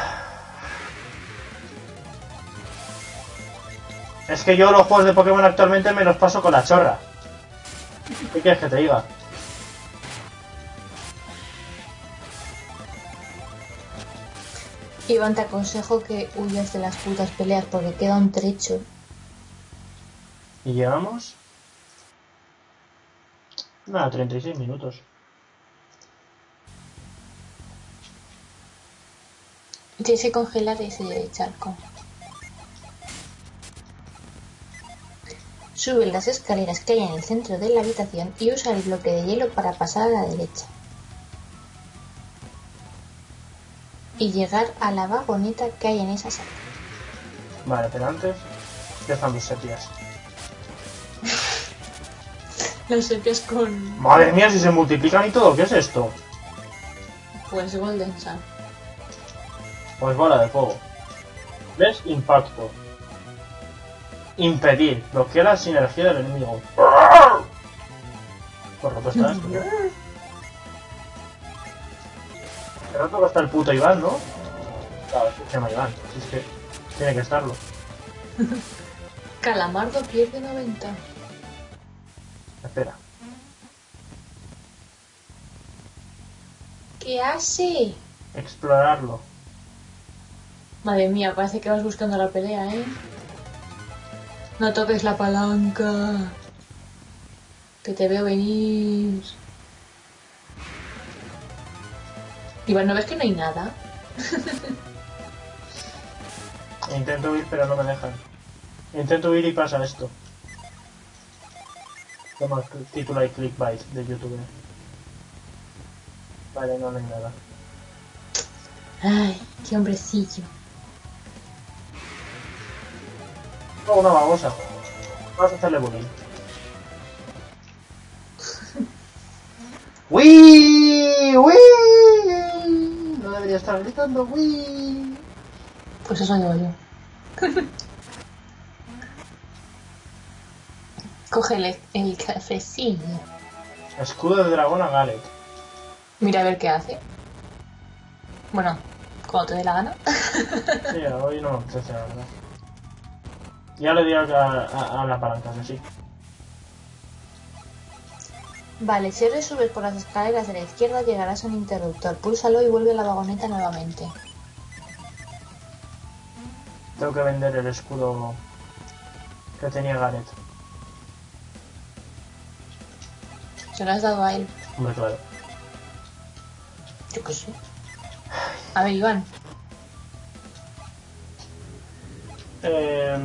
Speaker 1: Es que yo los juegos de Pokémon actualmente me los paso con la chorra. ¿Qué quieres que te diga?
Speaker 2: Iván, te aconsejo que huyas de las putas peleas porque queda un trecho.
Speaker 1: ¿Y llevamos? Nada, treinta y seis minutos.
Speaker 2: Tienes que congelar ese charco. Sube las escaleras que hay en el centro de la habitación y usa el bloque de hielo para pasar a la derecha. Y llegar a la vagoneta que hay en esa sala.
Speaker 1: Vale, pero antes empiezan los sepias.
Speaker 2: Los sepias con...
Speaker 1: Madre mía, si se multiplican y todo, ¿qué es esto?
Speaker 2: pues Golden Sun.
Speaker 1: Pues bola de fuego. ¿Ves? Impacto. Impedir. Bloquea la sinergia del enemigo. Por lo que está esto. ¿Qué rato va a estar el puto Iván, no? Claro, se llama Iván. Si es que tiene que estarlo.
Speaker 2: Calamardo pierde noventa.
Speaker 1: Espera.
Speaker 2: ¿Qué hace?
Speaker 1: Explorarlo.
Speaker 2: Madre mía, parece que vas buscando la pelea, ¿eh? No toques la palanca. Que te veo venir. Iván, ¿no ves que no hay nada?
Speaker 1: Intento huir, pero no me dejan. Intento huir y pasa esto. Toma título y clickbait de YouTube. Vale, no, no hay nada.
Speaker 2: Ay, qué hombrecillo.
Speaker 1: Oh, una babosa. Vamos a hacerle bullying. ¡Wii! ¡Wii! No debería estar gritando ¡Wii!
Speaker 2: Pues eso digo yo. Cógele el cafecillo.
Speaker 1: Escudo de dragón a Gareth.
Speaker 2: Mira a ver qué hace. Bueno, cuando te dé la gana.
Speaker 1: Sí, hoy no me apetece, la verdad. Ya le digo a, a, a la palanca, que sí.
Speaker 2: Vale, si ahora subes por las escaleras de la izquierda llegarás a un interruptor. Púlsalo y vuelve a la vagoneta nuevamente.
Speaker 1: Tengo que vender el escudo que tenía Gareth.
Speaker 2: Se lo has dado a él.
Speaker 1: Hombre, claro.
Speaker 2: Yo qué sé. A ver, Iván.
Speaker 1: Eh...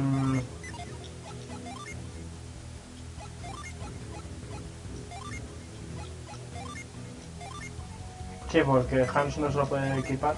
Speaker 1: Sí, porque Hans no se lo puede equipar.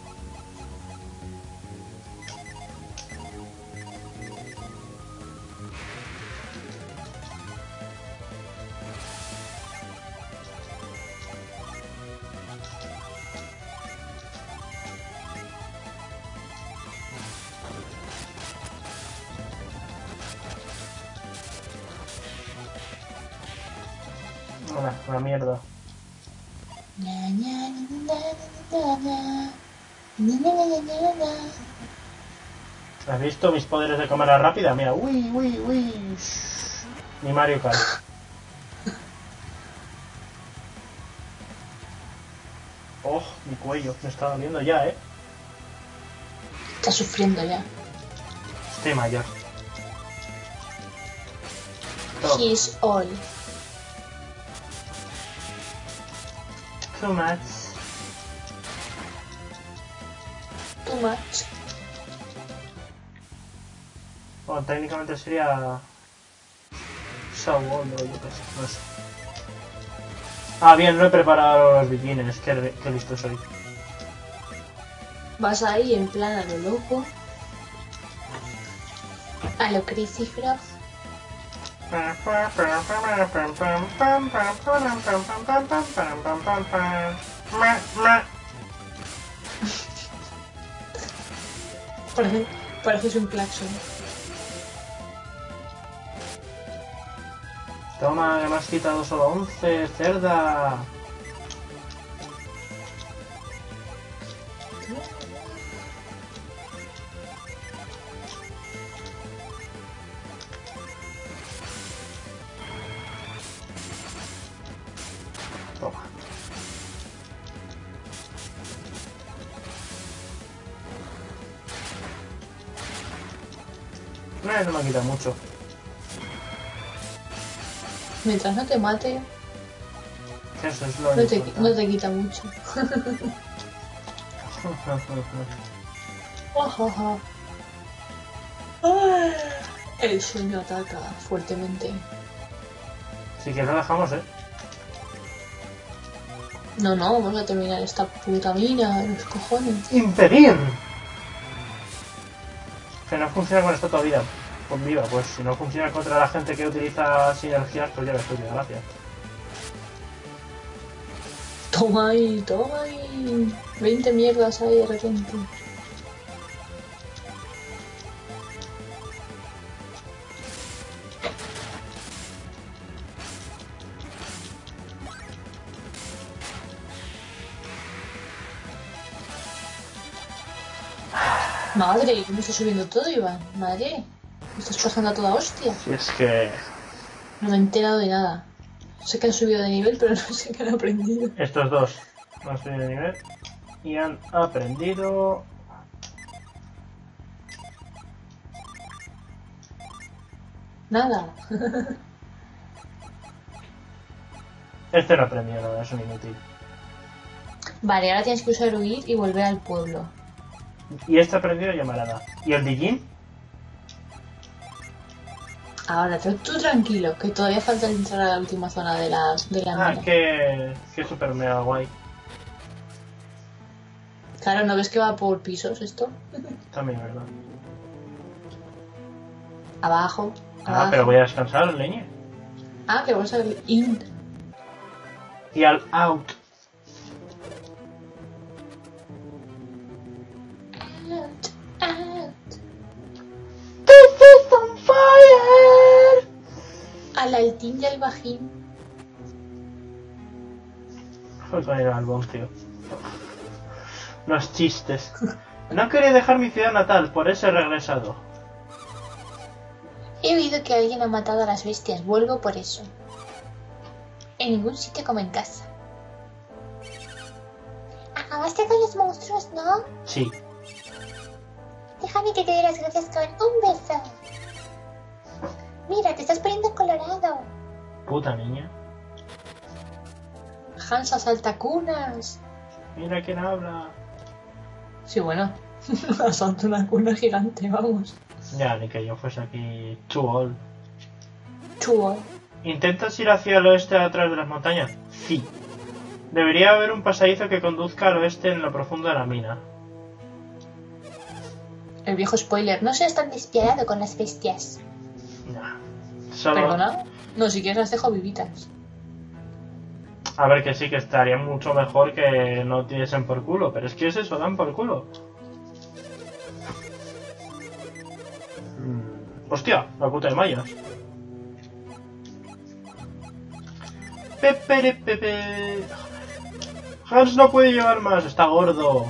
Speaker 1: Una, una mierda.
Speaker 2: Na, na, na, na, na, na, na, na, na, na.
Speaker 1: ¿Has visto mis poderes de cámara rápida? Mira, uy, uy, uy. Ni Mario Kart. Oh, mi cuello, me está doliendo ya, ¿eh?
Speaker 2: Está sufriendo ya.
Speaker 1: Estoy mayor. Top.
Speaker 2: He's all.
Speaker 1: Too much.
Speaker 2: Too much.
Speaker 1: Bueno, técnicamente sería... So old, o yo qué sé, no sé. Ah, bien, no he preparado los bikinis, qué, qué listo soy.
Speaker 2: Vas ahí en plan a lo loco. A lo Crazy Frog. Parece, pareces un claxon.
Speaker 1: Toma, que me has quitado solo once, cerda. Toma. No, no me quita mucho.
Speaker 2: Mientras no te mate,
Speaker 1: Eso es lo
Speaker 2: no te,
Speaker 1: importante.
Speaker 2: no te quita mucho. Ojojo. Ah, el sueño ataca fuertemente.
Speaker 1: Si que lo dejamos, ¿eh?
Speaker 2: No, no, vamos a terminar esta puta mina, los cojones.
Speaker 1: ¡Impedir! Que no funciona con esto todavía. Con viva, pues si no funciona contra la gente que utiliza sinergias, pues ya ves tú, gracias.
Speaker 2: Toma ahí, toma ahí. veinte mierdas ahí de repente. Madre, ¿cómo está subiendo todo, Iván? Madre, me estás pasando a toda hostia.
Speaker 1: Si es que
Speaker 2: No me he enterado de nada. Sé que han subido de nivel, pero no sé qué han aprendido.
Speaker 1: estos dos no han subido de nivel y han aprendido...
Speaker 2: Nada.
Speaker 1: Este no ha aprendido nada, es un inútil.
Speaker 2: Vale, ahora tienes que usar huir y volver al pueblo.
Speaker 1: Y este ha aprendido llamarada. ¿Y el Dijin?
Speaker 2: Ahora, tú, tú tranquilo, que todavía falta entrar a la última zona de la, de la
Speaker 1: Ah,
Speaker 2: mina.
Speaker 1: que... que super mega guay.
Speaker 2: Claro, ¿no ves que va por pisos esto?
Speaker 1: También, ¿verdad?
Speaker 2: Abajo,
Speaker 1: Ah,
Speaker 2: abajo.
Speaker 1: pero voy a descansar, leñe.
Speaker 2: Ah, que vas al in.
Speaker 1: Y al out.
Speaker 2: Out, out.
Speaker 1: This is on fire.
Speaker 2: Al altín y al bajín.
Speaker 1: Joder, con el albón, tío. Los chistes. No quería dejar mi ciudad natal, por eso he regresado.
Speaker 2: He oído que alguien ha matado a las bestias, vuelvo por eso. En ningún sitio como en casa. Acabaste con los monstruos, ¿no?
Speaker 1: Sí.
Speaker 2: Déjame que te dé las gracias con un beso. Mira, te estás poniendo colorado.
Speaker 1: Puta niña.
Speaker 2: Hansa saltacunas.
Speaker 1: Mira quién habla.
Speaker 2: Sí, bueno. Asalta una cuna gigante, vamos.
Speaker 1: Ya, ni que yo fuese aquí too old.
Speaker 2: Chuo.
Speaker 1: ¿Intentas ir hacia el oeste a través de las montañas? Sí. Debería haber un pasadizo que conduzca al oeste en lo profundo de la mina.
Speaker 2: El viejo spoiler. No seas tan despiadado con las bestias.
Speaker 1: Nah. Solo...
Speaker 2: ¿Perdona? No, si quieres las dejo vivitas.
Speaker 1: A ver, que sí, que estaría mucho mejor que no diesen por culo. Pero es que es eso, dan por culo. Mm. Hostia, la puta de mayas. Pepe, pepe. Hans no puede llevar más, está gordo.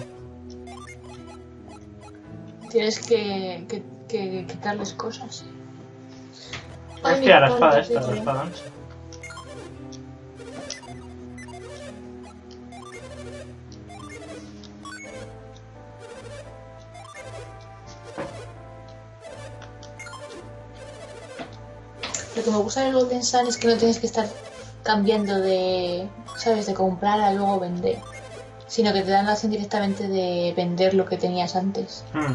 Speaker 2: Tienes que, que, que quitarles cosas. Ay,
Speaker 1: Hostia, la
Speaker 2: mi
Speaker 1: espada
Speaker 2: padre,
Speaker 1: esta, la
Speaker 2: tío.
Speaker 1: espada ancha.
Speaker 2: Lo que me gusta del Golden Sun es que no tienes que estar cambiando de, ¿sabes? De comprar a luego vender. Sino que te dan la opción directamente de vender lo que tenías antes.
Speaker 1: Hmm.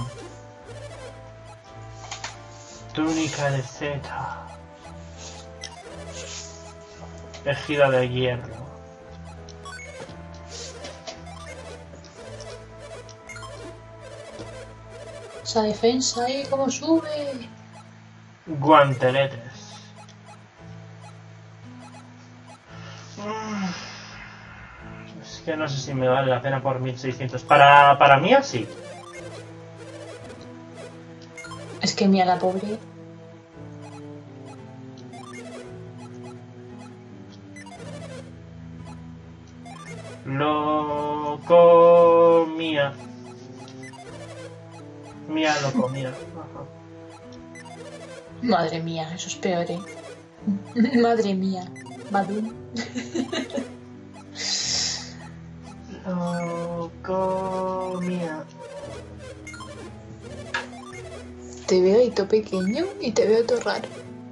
Speaker 1: Túnica de Z. Ejida de hierro.
Speaker 2: Esa defensa ahí, ¿cómo sube?
Speaker 1: Guanteletes. Mm. Es que no sé si me vale la pena por mil seiscientos. Para, para mí así.
Speaker 2: Es que mira la pobre.
Speaker 1: Lo comía. Mía lo comía. Ajá.
Speaker 2: Madre mía, eso es peor, ¿eh? Madre mía. Badum.
Speaker 1: Lo comía.
Speaker 2: Te veo ahí todo pequeño y te veo todo raro.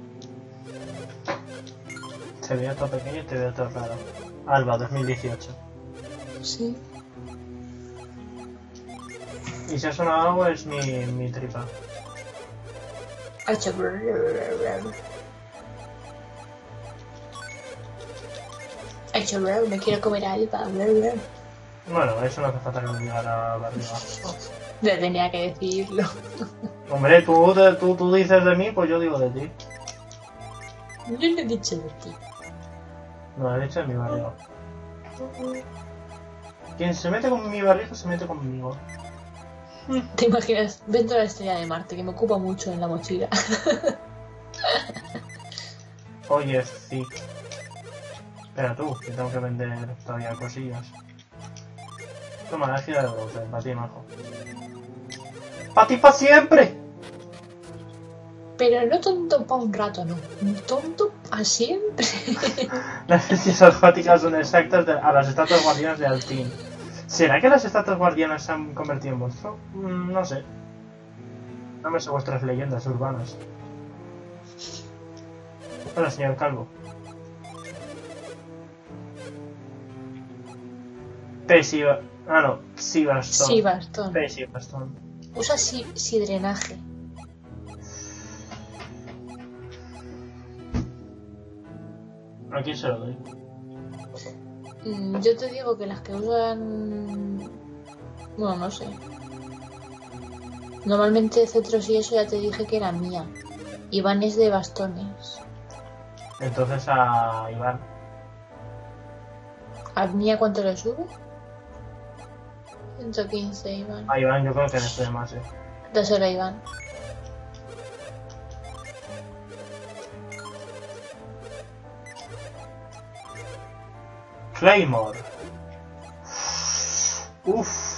Speaker 1: Te veo todo pequeño y te veo todo raro. Alba, dos mil dieciocho.
Speaker 2: Sí.
Speaker 1: Y si ha sonado algo es mi, mi tripa.
Speaker 2: Ha hecho... Ha hecho... Me quiero comer a Alba.
Speaker 1: Bueno, eso no hace falta que me diga la barriga.
Speaker 2: Le tenía que decirlo.
Speaker 1: Hombre, tú, tú, tú dices de mí, pues yo digo de ti.
Speaker 2: Yo no he dicho de ti.
Speaker 1: No, he dicho de mi barriga. Quien se mete con mi barriga se mete conmigo.
Speaker 2: ¿Te imaginas? Dentro de la estrella de Marte, que me ocupa mucho en la mochila.
Speaker 1: Oye, sí. Espera tú, que tengo que vender todavía cosillas. Toma, la gira de bronce, para ti, majo. ¡Para ti, para siempre!
Speaker 2: Pero no tonto para un rato, no. Tonto para siempre.
Speaker 1: Las bestias alfáticas son exactas de, a las estatuas guardianas de Altín. ¿Será que las estatuas guardianas se han convertido en monstruo? Mm, no sé. No me sé vuestras leyendas urbanas. Hola, señor Calvo. Pesi... Ah, no. Sí, bastón.
Speaker 2: Sí, bastón.
Speaker 1: Pesi, bastón.
Speaker 2: Usa si, si drenaje.
Speaker 1: ¿A quién se lo doy?
Speaker 2: Mm, yo te digo que las que usan... Bueno, no sé. Normalmente cetros y eso ya te dije que era mía. Iván es de bastones.
Speaker 1: Entonces a Iván.
Speaker 2: ¿A mía cuánto le sube? ciento quince, Iván.
Speaker 1: A Iván yo creo que necesito de más, eh.
Speaker 2: Dáselo a Iván.
Speaker 1: Claymore. Uff.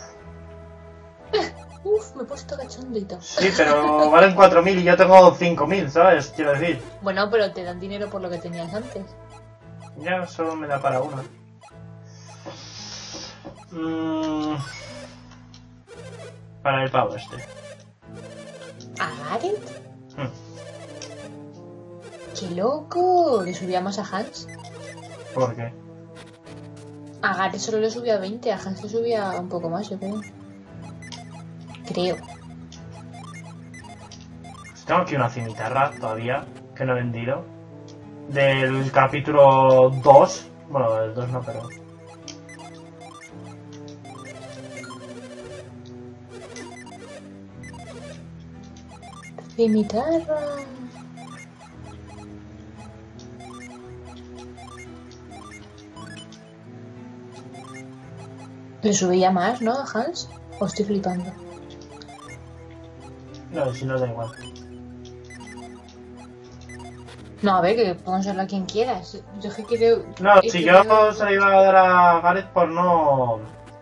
Speaker 2: Uf, me he puesto cachondito.
Speaker 1: Sí, pero valen cuatro mil y yo tengo cinco mil, ¿sabes? Quiero decir.
Speaker 2: Bueno, pero te dan dinero por lo que tenías antes.
Speaker 1: Ya solo me da para una. Mm, para el pavo este.
Speaker 2: ¿A Gareth?
Speaker 1: Mm.
Speaker 2: ¡Qué loco! ¿Le subía más a Hans?
Speaker 1: ¿Por qué?
Speaker 2: A Gareth solo le subía veinte, a Hans le subía un poco más, yo creo. Creo.
Speaker 1: Tengo aquí una cimitarra todavía que no he vendido. Del capítulo dos. Bueno, del dos no, pero...
Speaker 2: Cimitarra. Le subía más, ¿no? A Hans. ¿O estoy flipando?
Speaker 1: No, si no da igual.
Speaker 2: No, a ver, que póngaselo a quien quieras. Yo es que quiero...
Speaker 1: No,
Speaker 2: es
Speaker 1: si
Speaker 2: que
Speaker 1: yo
Speaker 2: quiero-
Speaker 1: se lo iba a dar a Gareth por no...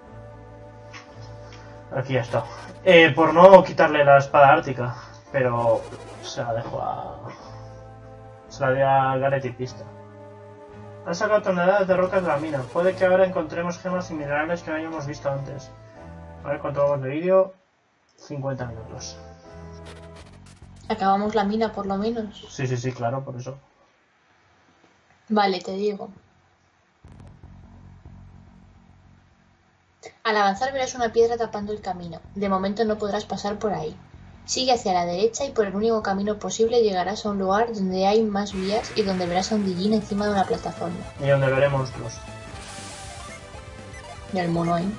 Speaker 1: Aquí está. Eh, por no quitarle la espada ártica. Pero se la dejo a... Se la di a Gareth y pista. Han sacado toneladas de rocas de la mina. Puede que ahora encontremos gemas y minerales que no hayamos visto antes. A ver cuánto vamos de vídeo. cincuenta minutos.
Speaker 2: Acabamos la mina por lo menos.
Speaker 1: Sí, sí, sí, claro, por eso.
Speaker 2: Vale, te digo. Al avanzar verás una piedra tapando el camino. De momento no podrás pasar por ahí. Sigue hacia la derecha y por el único camino posible llegarás a un lugar donde hay más vías y donde verás a un Dijin encima de una plataforma.
Speaker 1: Y donde veré monstruos.
Speaker 2: Y el mono ahí.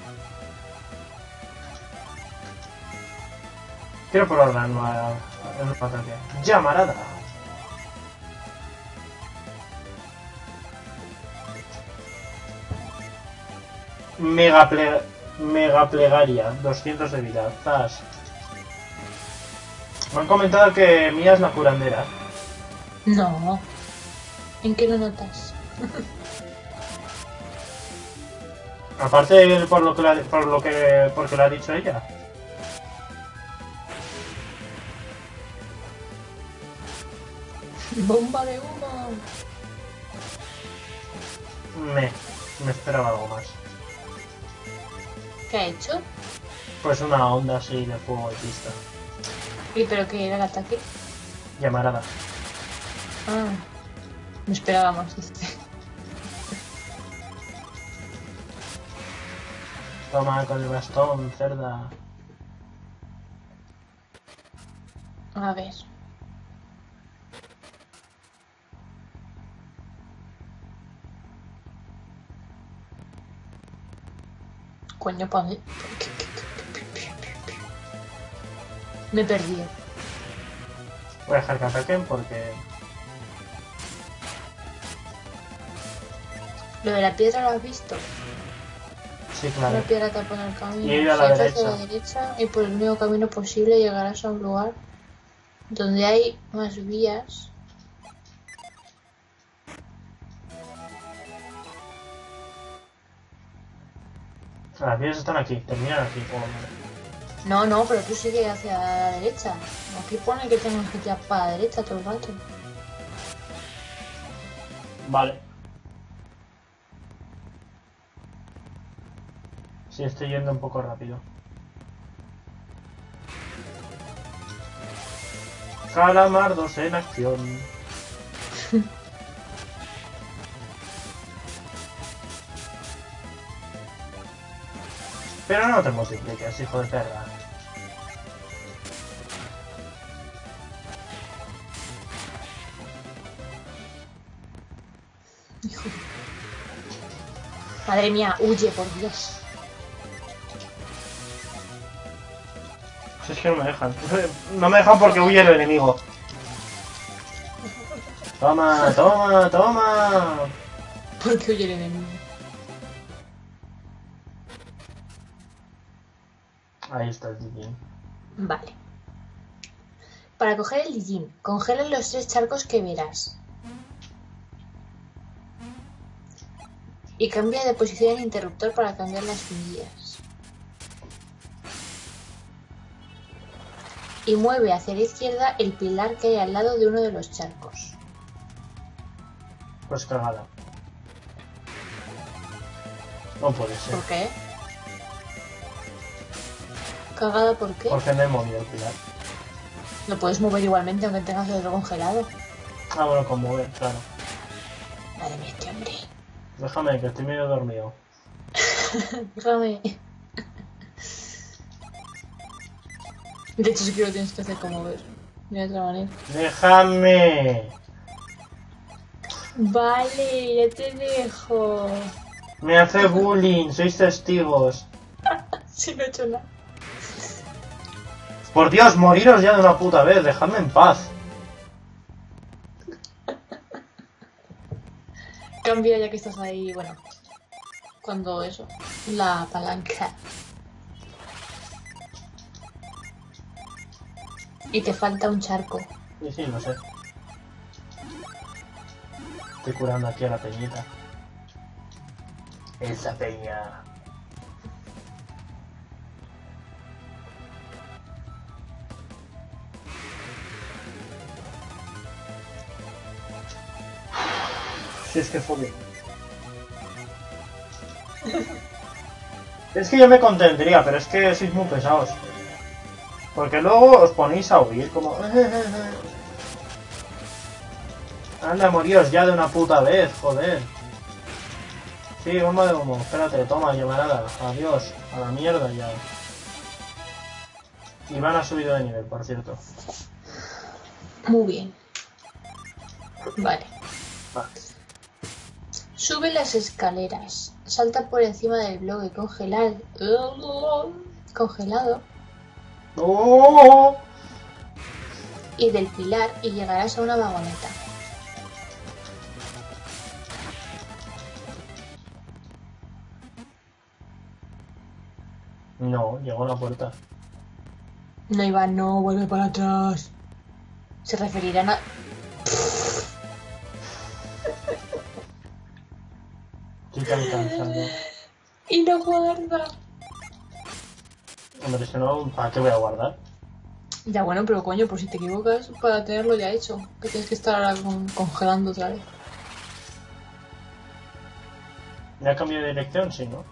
Speaker 1: Quiero probar la nueva, la nueva ataque. Llamarada. Mega, ple Mega plegaria. doscientos de vida. Zas. Me han comentado que Mía es la curandera.
Speaker 2: No. ¿En qué lo notas?
Speaker 1: Aparte por lo que la, por lo que porque lo ha dicho ella.
Speaker 2: ¡Bomba de humo!
Speaker 1: Me, me esperaba algo más.
Speaker 2: ¿Qué ha hecho?
Speaker 1: Pues una onda así de fuego y pista.
Speaker 2: ¿Y pero qué era el ataque?
Speaker 1: Llamarada.
Speaker 2: Ah, me esperaba más este.
Speaker 1: Toma con el bastón, cerda.
Speaker 2: A ver. Coño, ¿para dónde? Me he perdido.
Speaker 1: Voy a dejar que ataquen porque...
Speaker 2: Lo de la piedra lo has visto.
Speaker 1: Sí, claro.
Speaker 2: Una piedra tapa en el camino.
Speaker 1: Y ir a la
Speaker 2: Sigue
Speaker 1: derecha.
Speaker 2: hacia la derecha y por el único camino posible llegarás a un lugar donde hay más vías.
Speaker 1: Las vías están aquí, terminan aquí. Por lo menos.
Speaker 2: No, no, pero tú sigue hacia la derecha. Aquí pone que tenemos que tirar para la derecha todo el rato.
Speaker 1: Vale. Sí, estoy yendo un poco rápido. Calamardos en acción. Pero no te multipliques, hijo de perra.
Speaker 2: Madre mía, huye, por Dios.
Speaker 1: Si es que no me dejan. No me dejan porque huye el enemigo. Toma, toma, toma.
Speaker 2: ¿Por qué huye el enemigo?
Speaker 1: Ahí está el Dijin.
Speaker 2: Vale. Para coger el Dijin, congela los tres charcos que verás. Y cambia de posición el interruptor para cambiar las vías. Y mueve hacia la izquierda el pilar que hay al lado de uno de los charcos.
Speaker 1: Pues cagada. No puede ser.
Speaker 2: ¿Por qué? ¿Cagada por qué?
Speaker 1: Porque no he movido el pilar.
Speaker 2: Lo puedes mover igualmente aunque tengas el otro congelado.
Speaker 1: Ah, bueno, con mover, claro.
Speaker 2: Madre mía, este hombre.
Speaker 1: Déjame, que estoy medio dormido.
Speaker 2: Déjame. De hecho, sí que lo tienes que hacer como ver. De otra manera.
Speaker 1: ¡Déjame!
Speaker 2: Vale, ya te dejo.
Speaker 1: Me hace bullying, sois testigos.
Speaker 2: Si no he hecho nada.
Speaker 1: Por Dios, moriros ya de una puta vez, dejadme en paz.
Speaker 2: Cambia ya que estás ahí, bueno. Cuando eso. La palanca. Y te falta un charco.
Speaker 1: Sí, sí, lo sé. Estoy curando aquí a la peñita. Esa peña. Si es que fue. Es que yo me contendría, pero es que sois muy pesados. Porque luego os ponéis a huir como... Anda, moríos ya de una puta vez, joder. Sí, bomba de humo. Espérate, toma, llamarada. Adiós. A la mierda ya. Iván ha subido de nivel, por cierto.
Speaker 2: Muy bien. Vale.
Speaker 1: Va.
Speaker 2: Sube las escaleras. Salta por encima del bloque congelado. Congelado.
Speaker 1: ¡Oh!
Speaker 2: Y del pilar y llegarás a una vagoneta.
Speaker 1: No, llegó a la puerta.
Speaker 2: No, Iván, no, vuelve para atrás. Se referirán a...
Speaker 1: Estoy tan cansado.
Speaker 2: Y no guarda.
Speaker 1: Hombre, si no, ¿para qué voy a guardar?
Speaker 2: Ya bueno, pero coño, por si te equivocas, para tenerlo ya hecho. Que tienes que estar ahora con- congelando otra vez.
Speaker 1: ¿Me ha cambiado de dirección? Sí, ¿no?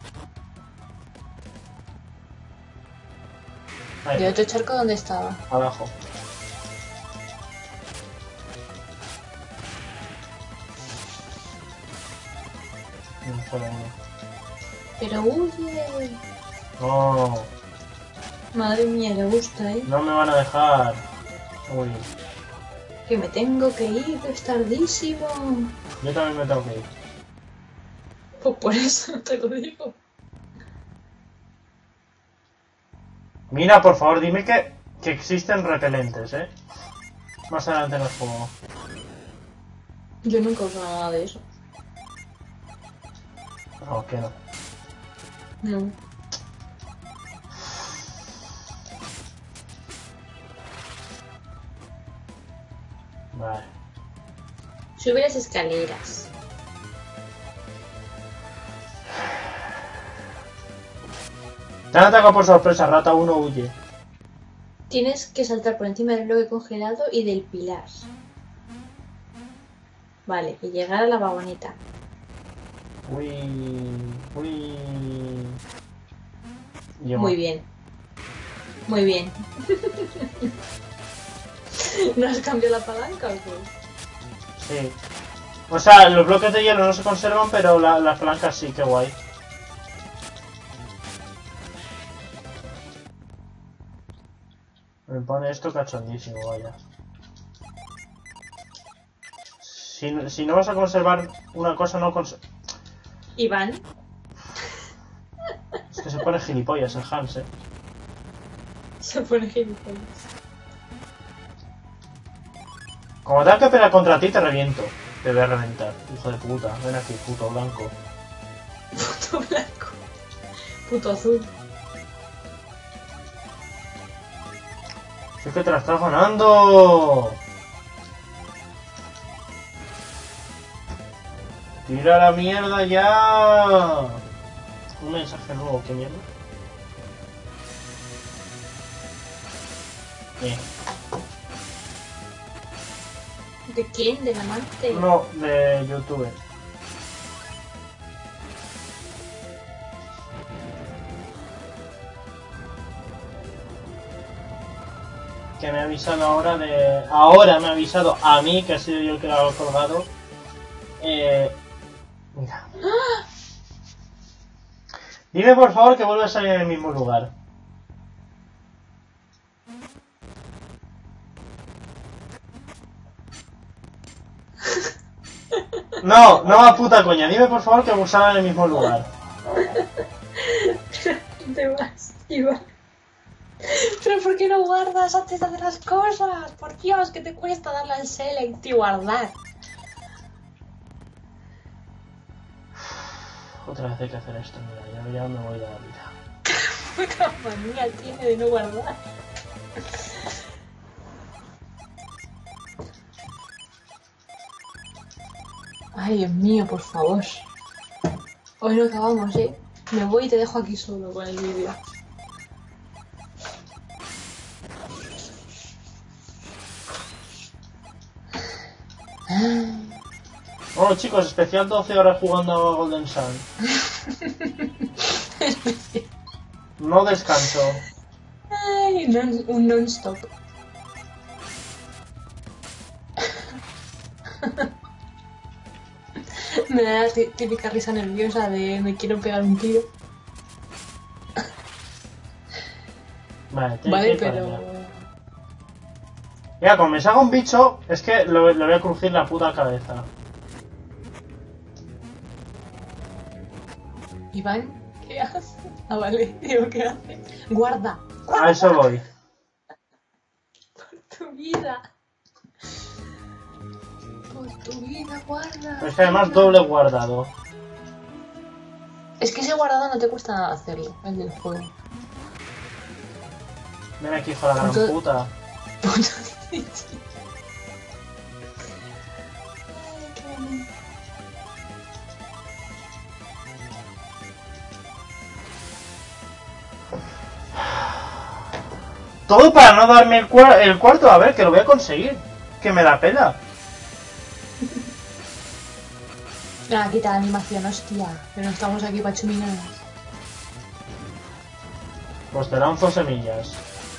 Speaker 1: Ahí,
Speaker 2: ¿Y otro charco dónde estaba?
Speaker 1: abajo. Mm, solo uno.
Speaker 2: Pero huye.
Speaker 1: No,
Speaker 2: Madre mía, le gusta, ¿eh?
Speaker 1: no me van a dejar. Uy,
Speaker 2: Que me tengo que ir, es tardísimo.
Speaker 1: yo también me tengo que ir.
Speaker 2: Pues por eso te lo digo.
Speaker 1: Mira, por favor, dime que, que existen repelentes, ¿eh? Más adelante en el juego.
Speaker 2: Yo nunca uso nada de eso.
Speaker 1: No, que no.
Speaker 2: No.
Speaker 1: Vale.
Speaker 2: Sube las escaleras.
Speaker 1: Te han atacado por sorpresa, rata uno huye.
Speaker 2: Tienes que saltar por encima del bloque congelado y del pilar. Vale, y llegar a la vagoneta.
Speaker 1: Uy, uy. Llego.
Speaker 2: Muy bien. Muy bien. ¿No has cambiado la palanca o qué?
Speaker 1: Sí. O sea, los bloques de hielo no se conservan, pero la- las palancas sí, qué guay. Me pone esto cachondísimo, vaya. Si, si no vas a conservar una cosa, no cons...
Speaker 2: Iván.
Speaker 1: Es que se pone gilipollas el Hans, eh.
Speaker 2: Se pone gilipollas.
Speaker 1: Como tenga que pelear contra ti, te reviento. Te voy a reventar, hijo de puta. Ven aquí, puto blanco.
Speaker 2: Puto blanco. Puto azul.
Speaker 1: Si es que te la estás ganando. Tira la mierda ya. Un mensaje nuevo, ¿qué mierda? Eh.
Speaker 2: ¿De quién? ¿Del amante?
Speaker 1: No, de YouTube. Que me ha avisado ahora de... Ahora me ha avisado a mí, que ha sido yo el que lo ha colgado. Eh... Mira. Dime por favor que vuelves a salir en el mismo lugar. No, no a puta coña. Dime por favor que salga en el mismo lugar.
Speaker 2: ¿Dónde vas, Iván? ¿Pero por qué no guardas antes de hacer las cosas? Por Dios, que te cuesta darle al select y guardar.
Speaker 1: Otra vez hay que hacer esto, mira, ya, ya me voy de la vida.
Speaker 2: Puta manía tiene de no guardar. Ay, Dios mío, por favor. Hoy no acabamos, ¿eh? Me voy y te dejo aquí solo con el vídeo.
Speaker 1: Bueno chicos, especial doce horas jugando a Golden Sun. No descanso.
Speaker 2: Ay, Non- un non-stop. Me da la tí- típica risa nerviosa de me quiero pegar un tiro.
Speaker 1: Vale, tiene que
Speaker 2: Vale,
Speaker 1: ir para
Speaker 2: pero...
Speaker 1: allá. Mira, como me salga un bicho, es que lo- le voy a crujir la puta cabeza.
Speaker 2: Iván, ¿qué haces? Ah, vale, digo, ¿qué haces? Guarda,
Speaker 1: A eso voy.
Speaker 2: tu vida. Por tu vida, guarda.
Speaker 1: Pero es que además doble guardado.
Speaker 2: Es que ese guardado no te cuesta nada hacerlo, el del juego.
Speaker 1: Ven aquí, hijo de la gran
Speaker 2: Punto-
Speaker 1: puta. Todo para no darme el, cua- el cuarto. A ver, que lo voy a conseguir. Que me da pena.
Speaker 2: Ah, quita la animación, hostia. Pero no estamos aquí para chuminadas.
Speaker 1: Pues te lanzo semillas.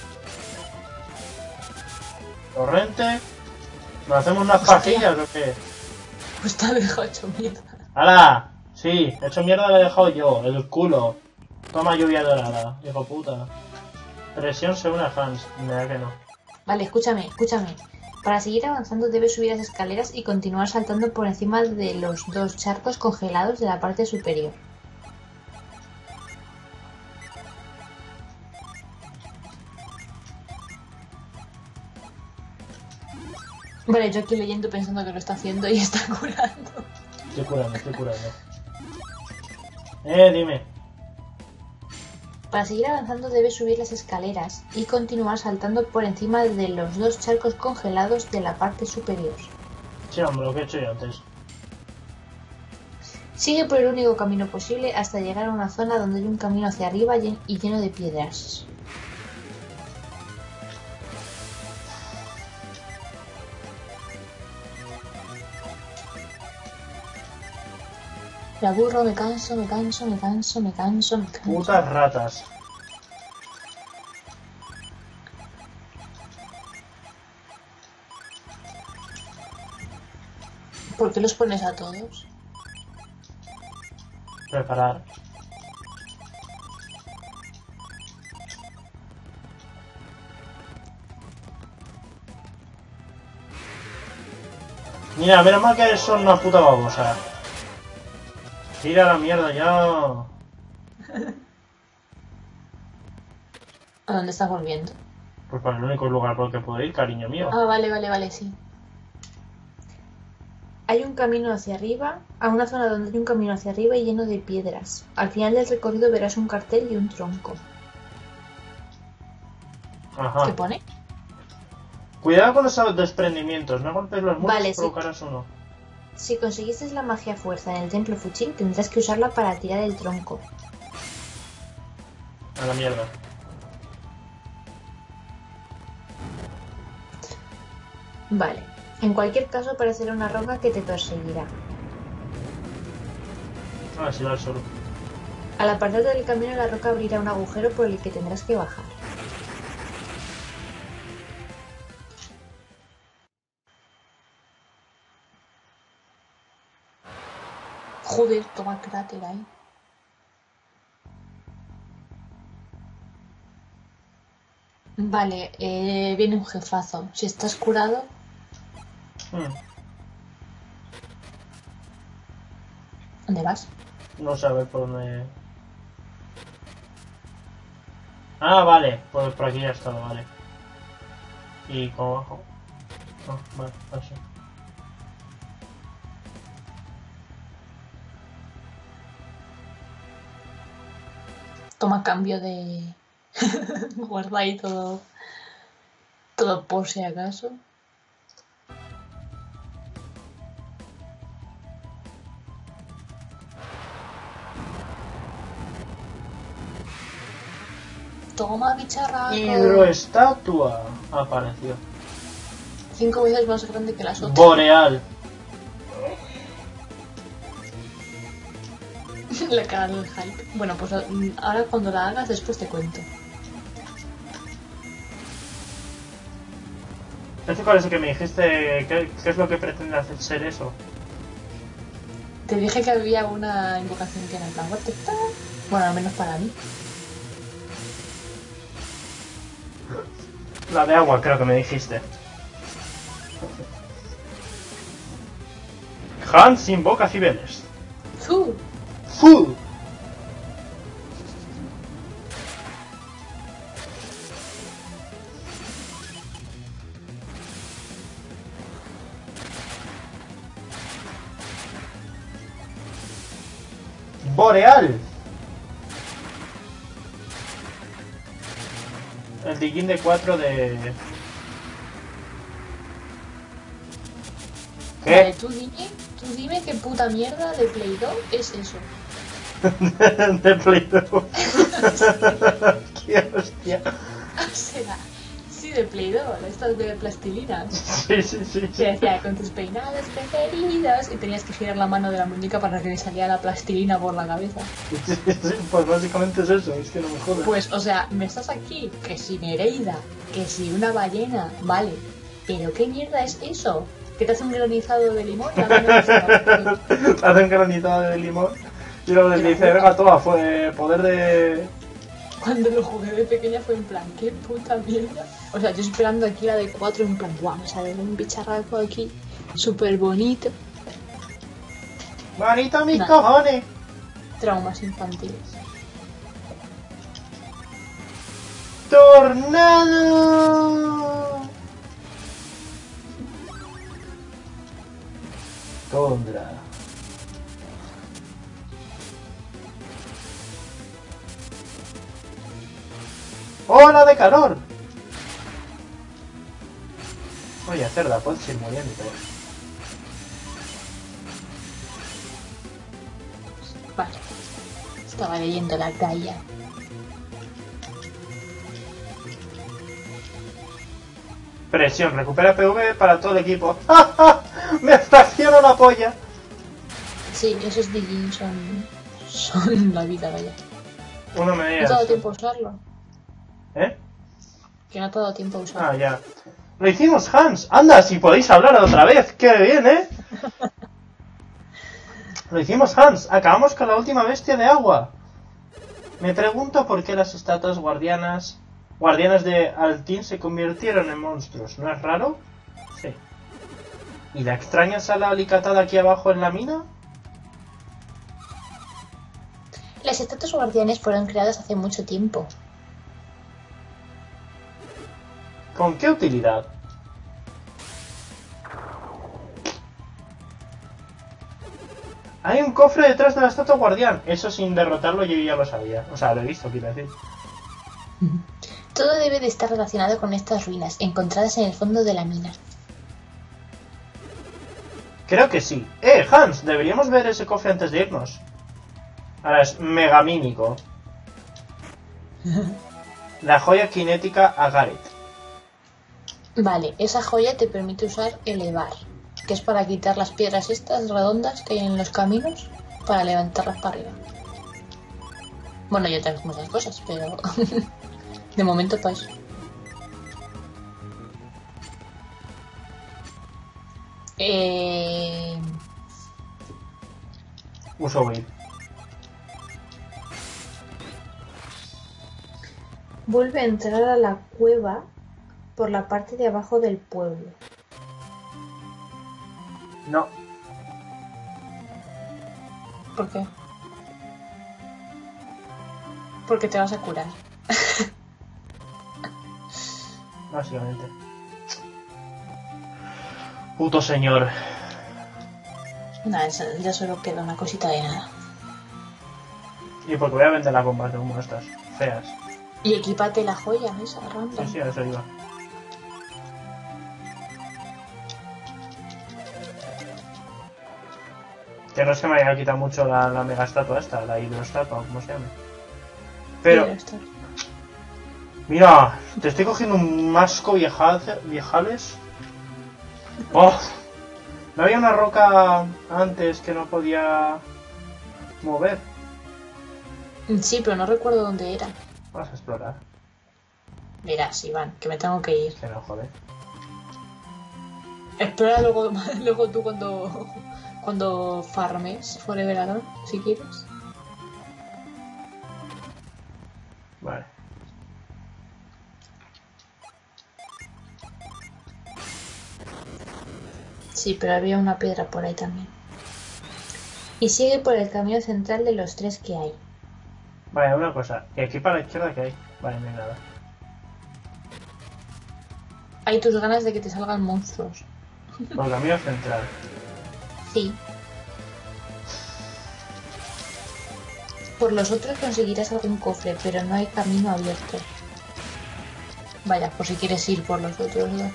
Speaker 1: Torrente. ¿Nos hacemos unas
Speaker 2: Hostia.
Speaker 1: pajillas o qué?
Speaker 2: Pues te ha dejado hecho mierda.
Speaker 1: ¡Hala! Sí, he hecho mierda, lo he dejado yo. El culo. Toma lluvia dorada, hijo puta. Presión según a fans. Me da que no.
Speaker 2: Vale, escúchame, escúchame. Para seguir avanzando debes subir las escaleras y continuar saltando por encima de los dos charcos congelados de la parte superior. Vale, yo aquí leyendo pensando que lo está haciendo y está curando.
Speaker 1: Estoy curando, estoy curando. Eh, dime.
Speaker 2: Para seguir avanzando debes subir las escaleras y continuar saltando por encima de los dos charcos congelados de la parte superior.
Speaker 1: Sí, hombre, lo que he hecho yo antes.
Speaker 2: Sigue por el único camino posible hasta llegar a una zona donde hay un camino hacia arriba llen- y lleno de piedras. Me aburro, me canso, me canso, me canso, me canso, me canso.
Speaker 1: Putas ratas.
Speaker 2: ¿Por qué los pones a todos?
Speaker 1: Preparar. Mira, menos mal que son una puta babosa. Tira la mierda ya.
Speaker 2: ¿A dónde estás volviendo?
Speaker 1: Pues para el único lugar por el que puedo ir, cariño mío.
Speaker 2: Ah, vale, vale, vale, sí. Hay un camino hacia arriba, a una zona donde hay un camino hacia arriba y lleno de piedras. Al final del recorrido verás un cartel y un tronco. ¿Qué
Speaker 1: Ajá.
Speaker 2: pone?
Speaker 1: Cuidado con los desprendimientos, no golpes los muros
Speaker 2: Vale,
Speaker 1: y
Speaker 2: sí.
Speaker 1: provocarás uno.
Speaker 2: Si conseguiste la magia fuerza en el templo Fuchin, tendrás que usarla para tirar el tronco.
Speaker 1: A la mierda.
Speaker 2: Vale. En cualquier caso aparecerá una roca que te perseguirá.
Speaker 1: Ah, sí, va al solo.
Speaker 2: Al apartarte del camino, la roca abrirá un agujero por el que tendrás que bajar. Joder, toma cráter ahí. Vale, eh, viene un jefazo. Si estás curado,
Speaker 1: Hmm.
Speaker 2: ¿dónde vas?
Speaker 1: No sé, a ver por dónde... Ah, vale, pues por aquí ya he estado, vale. Y como abajo. Ah, vale, paso.
Speaker 2: Toma cambio de... Guarda ahí todo... Todo por si acaso. Toma, bicharraco.
Speaker 1: Hidroestatua apareció.
Speaker 2: Cinco veces más grande que las otras.
Speaker 1: Boreal.
Speaker 2: La cara del hype. Bueno, pues mm, ahora cuando la hagas después te cuento.
Speaker 1: ¿Ese cuál es el que me dijiste? ¿Qué, qué es lo que pretende hacer ser eso?
Speaker 2: Te dije que había una invocación que era en plan, what the fuck? Bueno, al menos para mí.
Speaker 1: La de agua, creo que me dijiste. Hans invoca Cibeles.
Speaker 2: ¡Fu!
Speaker 1: ¡Fu! Boreal. El Digin de cuatro de... ¿Qué?
Speaker 2: Vale, tú dime, tú dime qué puta mierda de Play dos es eso.
Speaker 1: de Play dos. ¡Qué hostia!
Speaker 2: O sea, sí, de Play dos, estas de plastilina.
Speaker 1: Sí, sí, sí.
Speaker 2: Se decía con tus peinados preferidos y tenías que girar la mano de la muñeca para que le saliera la plastilina por la cabeza.
Speaker 1: Sí, sí, pues básicamente es eso, es que no me jodas.
Speaker 2: Pues, o sea, me estás aquí, que si Nereida, que si una ballena, vale, pero ¿qué mierda es eso? ¿Que te hace un granizado de limón? La mano de esa-
Speaker 1: Te hacen granizado de limón y luego le dice, venga, toma, fue poder de...
Speaker 2: Cuando lo jugué de pequeña fue en plan, qué puta mierda. O sea, yo esperando aquí la de cuatro en plan, guau, me sale un bicharraco aquí, súper bonito.
Speaker 1: ¡Bonito mis
Speaker 2: Nah.
Speaker 1: cojones!
Speaker 2: Traumas infantiles.
Speaker 1: ¡Tornado! Tundra. ¡Ola de calor! Oye, cerda, puedes ir muriendo.
Speaker 2: Vale. Estaba leyendo la Gaia.
Speaker 1: Presión, recupera P V para todo el equipo. ¡Ja, ja! ¡Me estaciono la polla!
Speaker 2: Sí, esos Digin son, son la vida, vaya.
Speaker 1: Uno me
Speaker 2: No te ha
Speaker 1: diga.
Speaker 2: dado tiempo a usarlo.
Speaker 1: ¿Eh?
Speaker 2: Que no te ha dado tiempo a usarlo.
Speaker 1: Ah, ya. Lo hicimos, Hans. Anda, si podéis hablar otra vez. ¡Qué bien, eh! Lo hicimos, Hans. Acabamos con la última bestia de agua. Me pregunto por qué las estatuas guardianas... Guardianas de Altin se convirtieron en monstruos. ¿No es raro? Sí. ¿Y la extraña sala alicatada aquí abajo en la mina?
Speaker 2: Las estatuas guardianes fueron creadas hace mucho tiempo.
Speaker 1: ¿Con qué utilidad? Hay un cofre detrás de la estatua guardián. Eso sin derrotarlo yo ya lo sabía. O sea, lo he visto, quiero decir.
Speaker 2: Todo debe de estar relacionado con estas ruinas, encontradas en el fondo de la mina.
Speaker 1: Creo que sí. Eh, Hans, deberíamos ver ese cofre antes de irnos. Ahora es megamínico. La joya cinética a Gareth.
Speaker 2: Vale, esa joya te permite usar elevar, que es para quitar las piedras estas redondas que hay en los caminos, para levantarlas para arriba. Bueno, y otras muchas cosas, pero de momento para eso. Eh...
Speaker 1: Uso Wave.
Speaker 2: Vuelve a entrar a la cueva por la parte de abajo del pueblo.
Speaker 1: No.
Speaker 2: ¿Por qué? Porque te vas a curar.
Speaker 1: Básicamente. Puto señor.
Speaker 2: Nada, ya solo queda una cosita de nada.
Speaker 1: Y porque voy a vender las bombas de humo estas. Feas.
Speaker 2: Y equípate la joya esa, random.
Speaker 1: Sí, sí, a eso iba. Que no es que me haya quitado mucho la, la mega estatua esta, la hidroestatua, como se llame. Pero,
Speaker 2: Sí, está.
Speaker 1: mira, te estoy cogiendo un masco viejal, viejales. ¡Oh! ¿No había una roca antes que no podía mover?
Speaker 2: Sí, pero no recuerdo dónde era.
Speaker 1: Vamos a explorar.
Speaker 2: Verás, Iván, que me tengo que ir.
Speaker 1: Que no, joder.
Speaker 2: Explora luego, luego tú cuando, cuando farmes Forever Alone, si quieres.
Speaker 1: Vale.
Speaker 2: Sí, pero había una piedra por ahí también. Y sigue por el camino central de los tres que hay.
Speaker 1: Vale, una cosa. ¿Y aquí para la izquierda qué hay? Vale, no hay nada.
Speaker 2: Hay tus ganas de que te salgan monstruos.
Speaker 1: Por el camino central.
Speaker 2: Sí. Por los otros conseguirás algún cofre, pero no hay camino abierto. Vaya, por si quieres ir por los otros dos.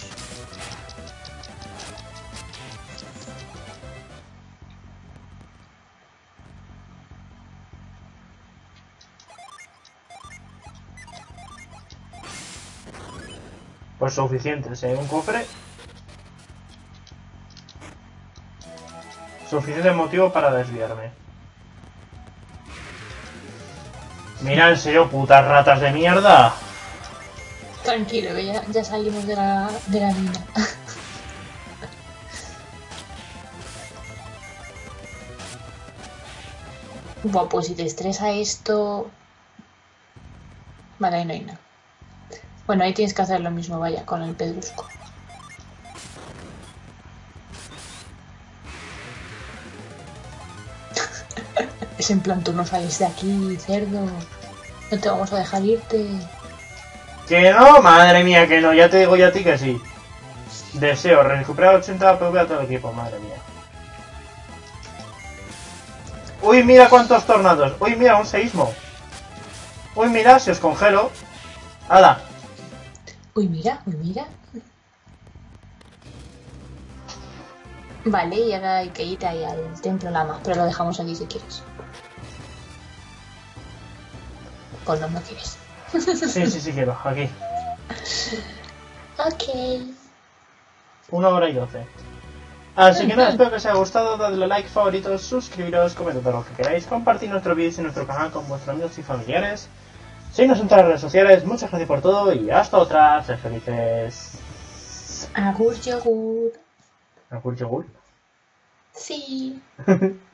Speaker 1: Pues suficiente, si hay un cofre. Suficiente motivo para desviarme. Mira, en serio, putas ratas de mierda.
Speaker 2: Tranquilo, que ya, ya salimos de la, de la mina. Buah, pues si te estresa esto... Vale, ahí no hay nada. Bueno, ahí tienes que hacer lo mismo, vaya, con el pedrusco. Es en plan, tú no sales de aquí, cerdo. No te vamos a dejar irte.
Speaker 1: Que no, madre mía, que no. Ya te digo yo a ti que sí. Deseo recuperar ochenta P V a todo el equipo, madre mía. Uy, mira cuántos tornados. Uy, mira, un seísmo. Uy, mira, si os congelo. ¡Hala!
Speaker 2: Uy, mira, uy, mira. Vale, y ahora hay que ir ahí al templo lama, pero lo dejamos aquí si quieres. Pues no, no quieres.
Speaker 1: Sí, sí, sí quiero, aquí.
Speaker 2: Ok.
Speaker 1: Una hora y doce. Así que nada, espero que os haya gustado, dadle like, favoritos, suscribiros, comentad lo que queráis, compartid nuestro vídeo y nuestro canal con vuestros amigos y familiares. Seguidnos en todas las redes sociales, muchas gracias por todo y hasta otra, sed felices.
Speaker 2: Agur yogur.
Speaker 1: ¿Agur yogur?
Speaker 2: Sí.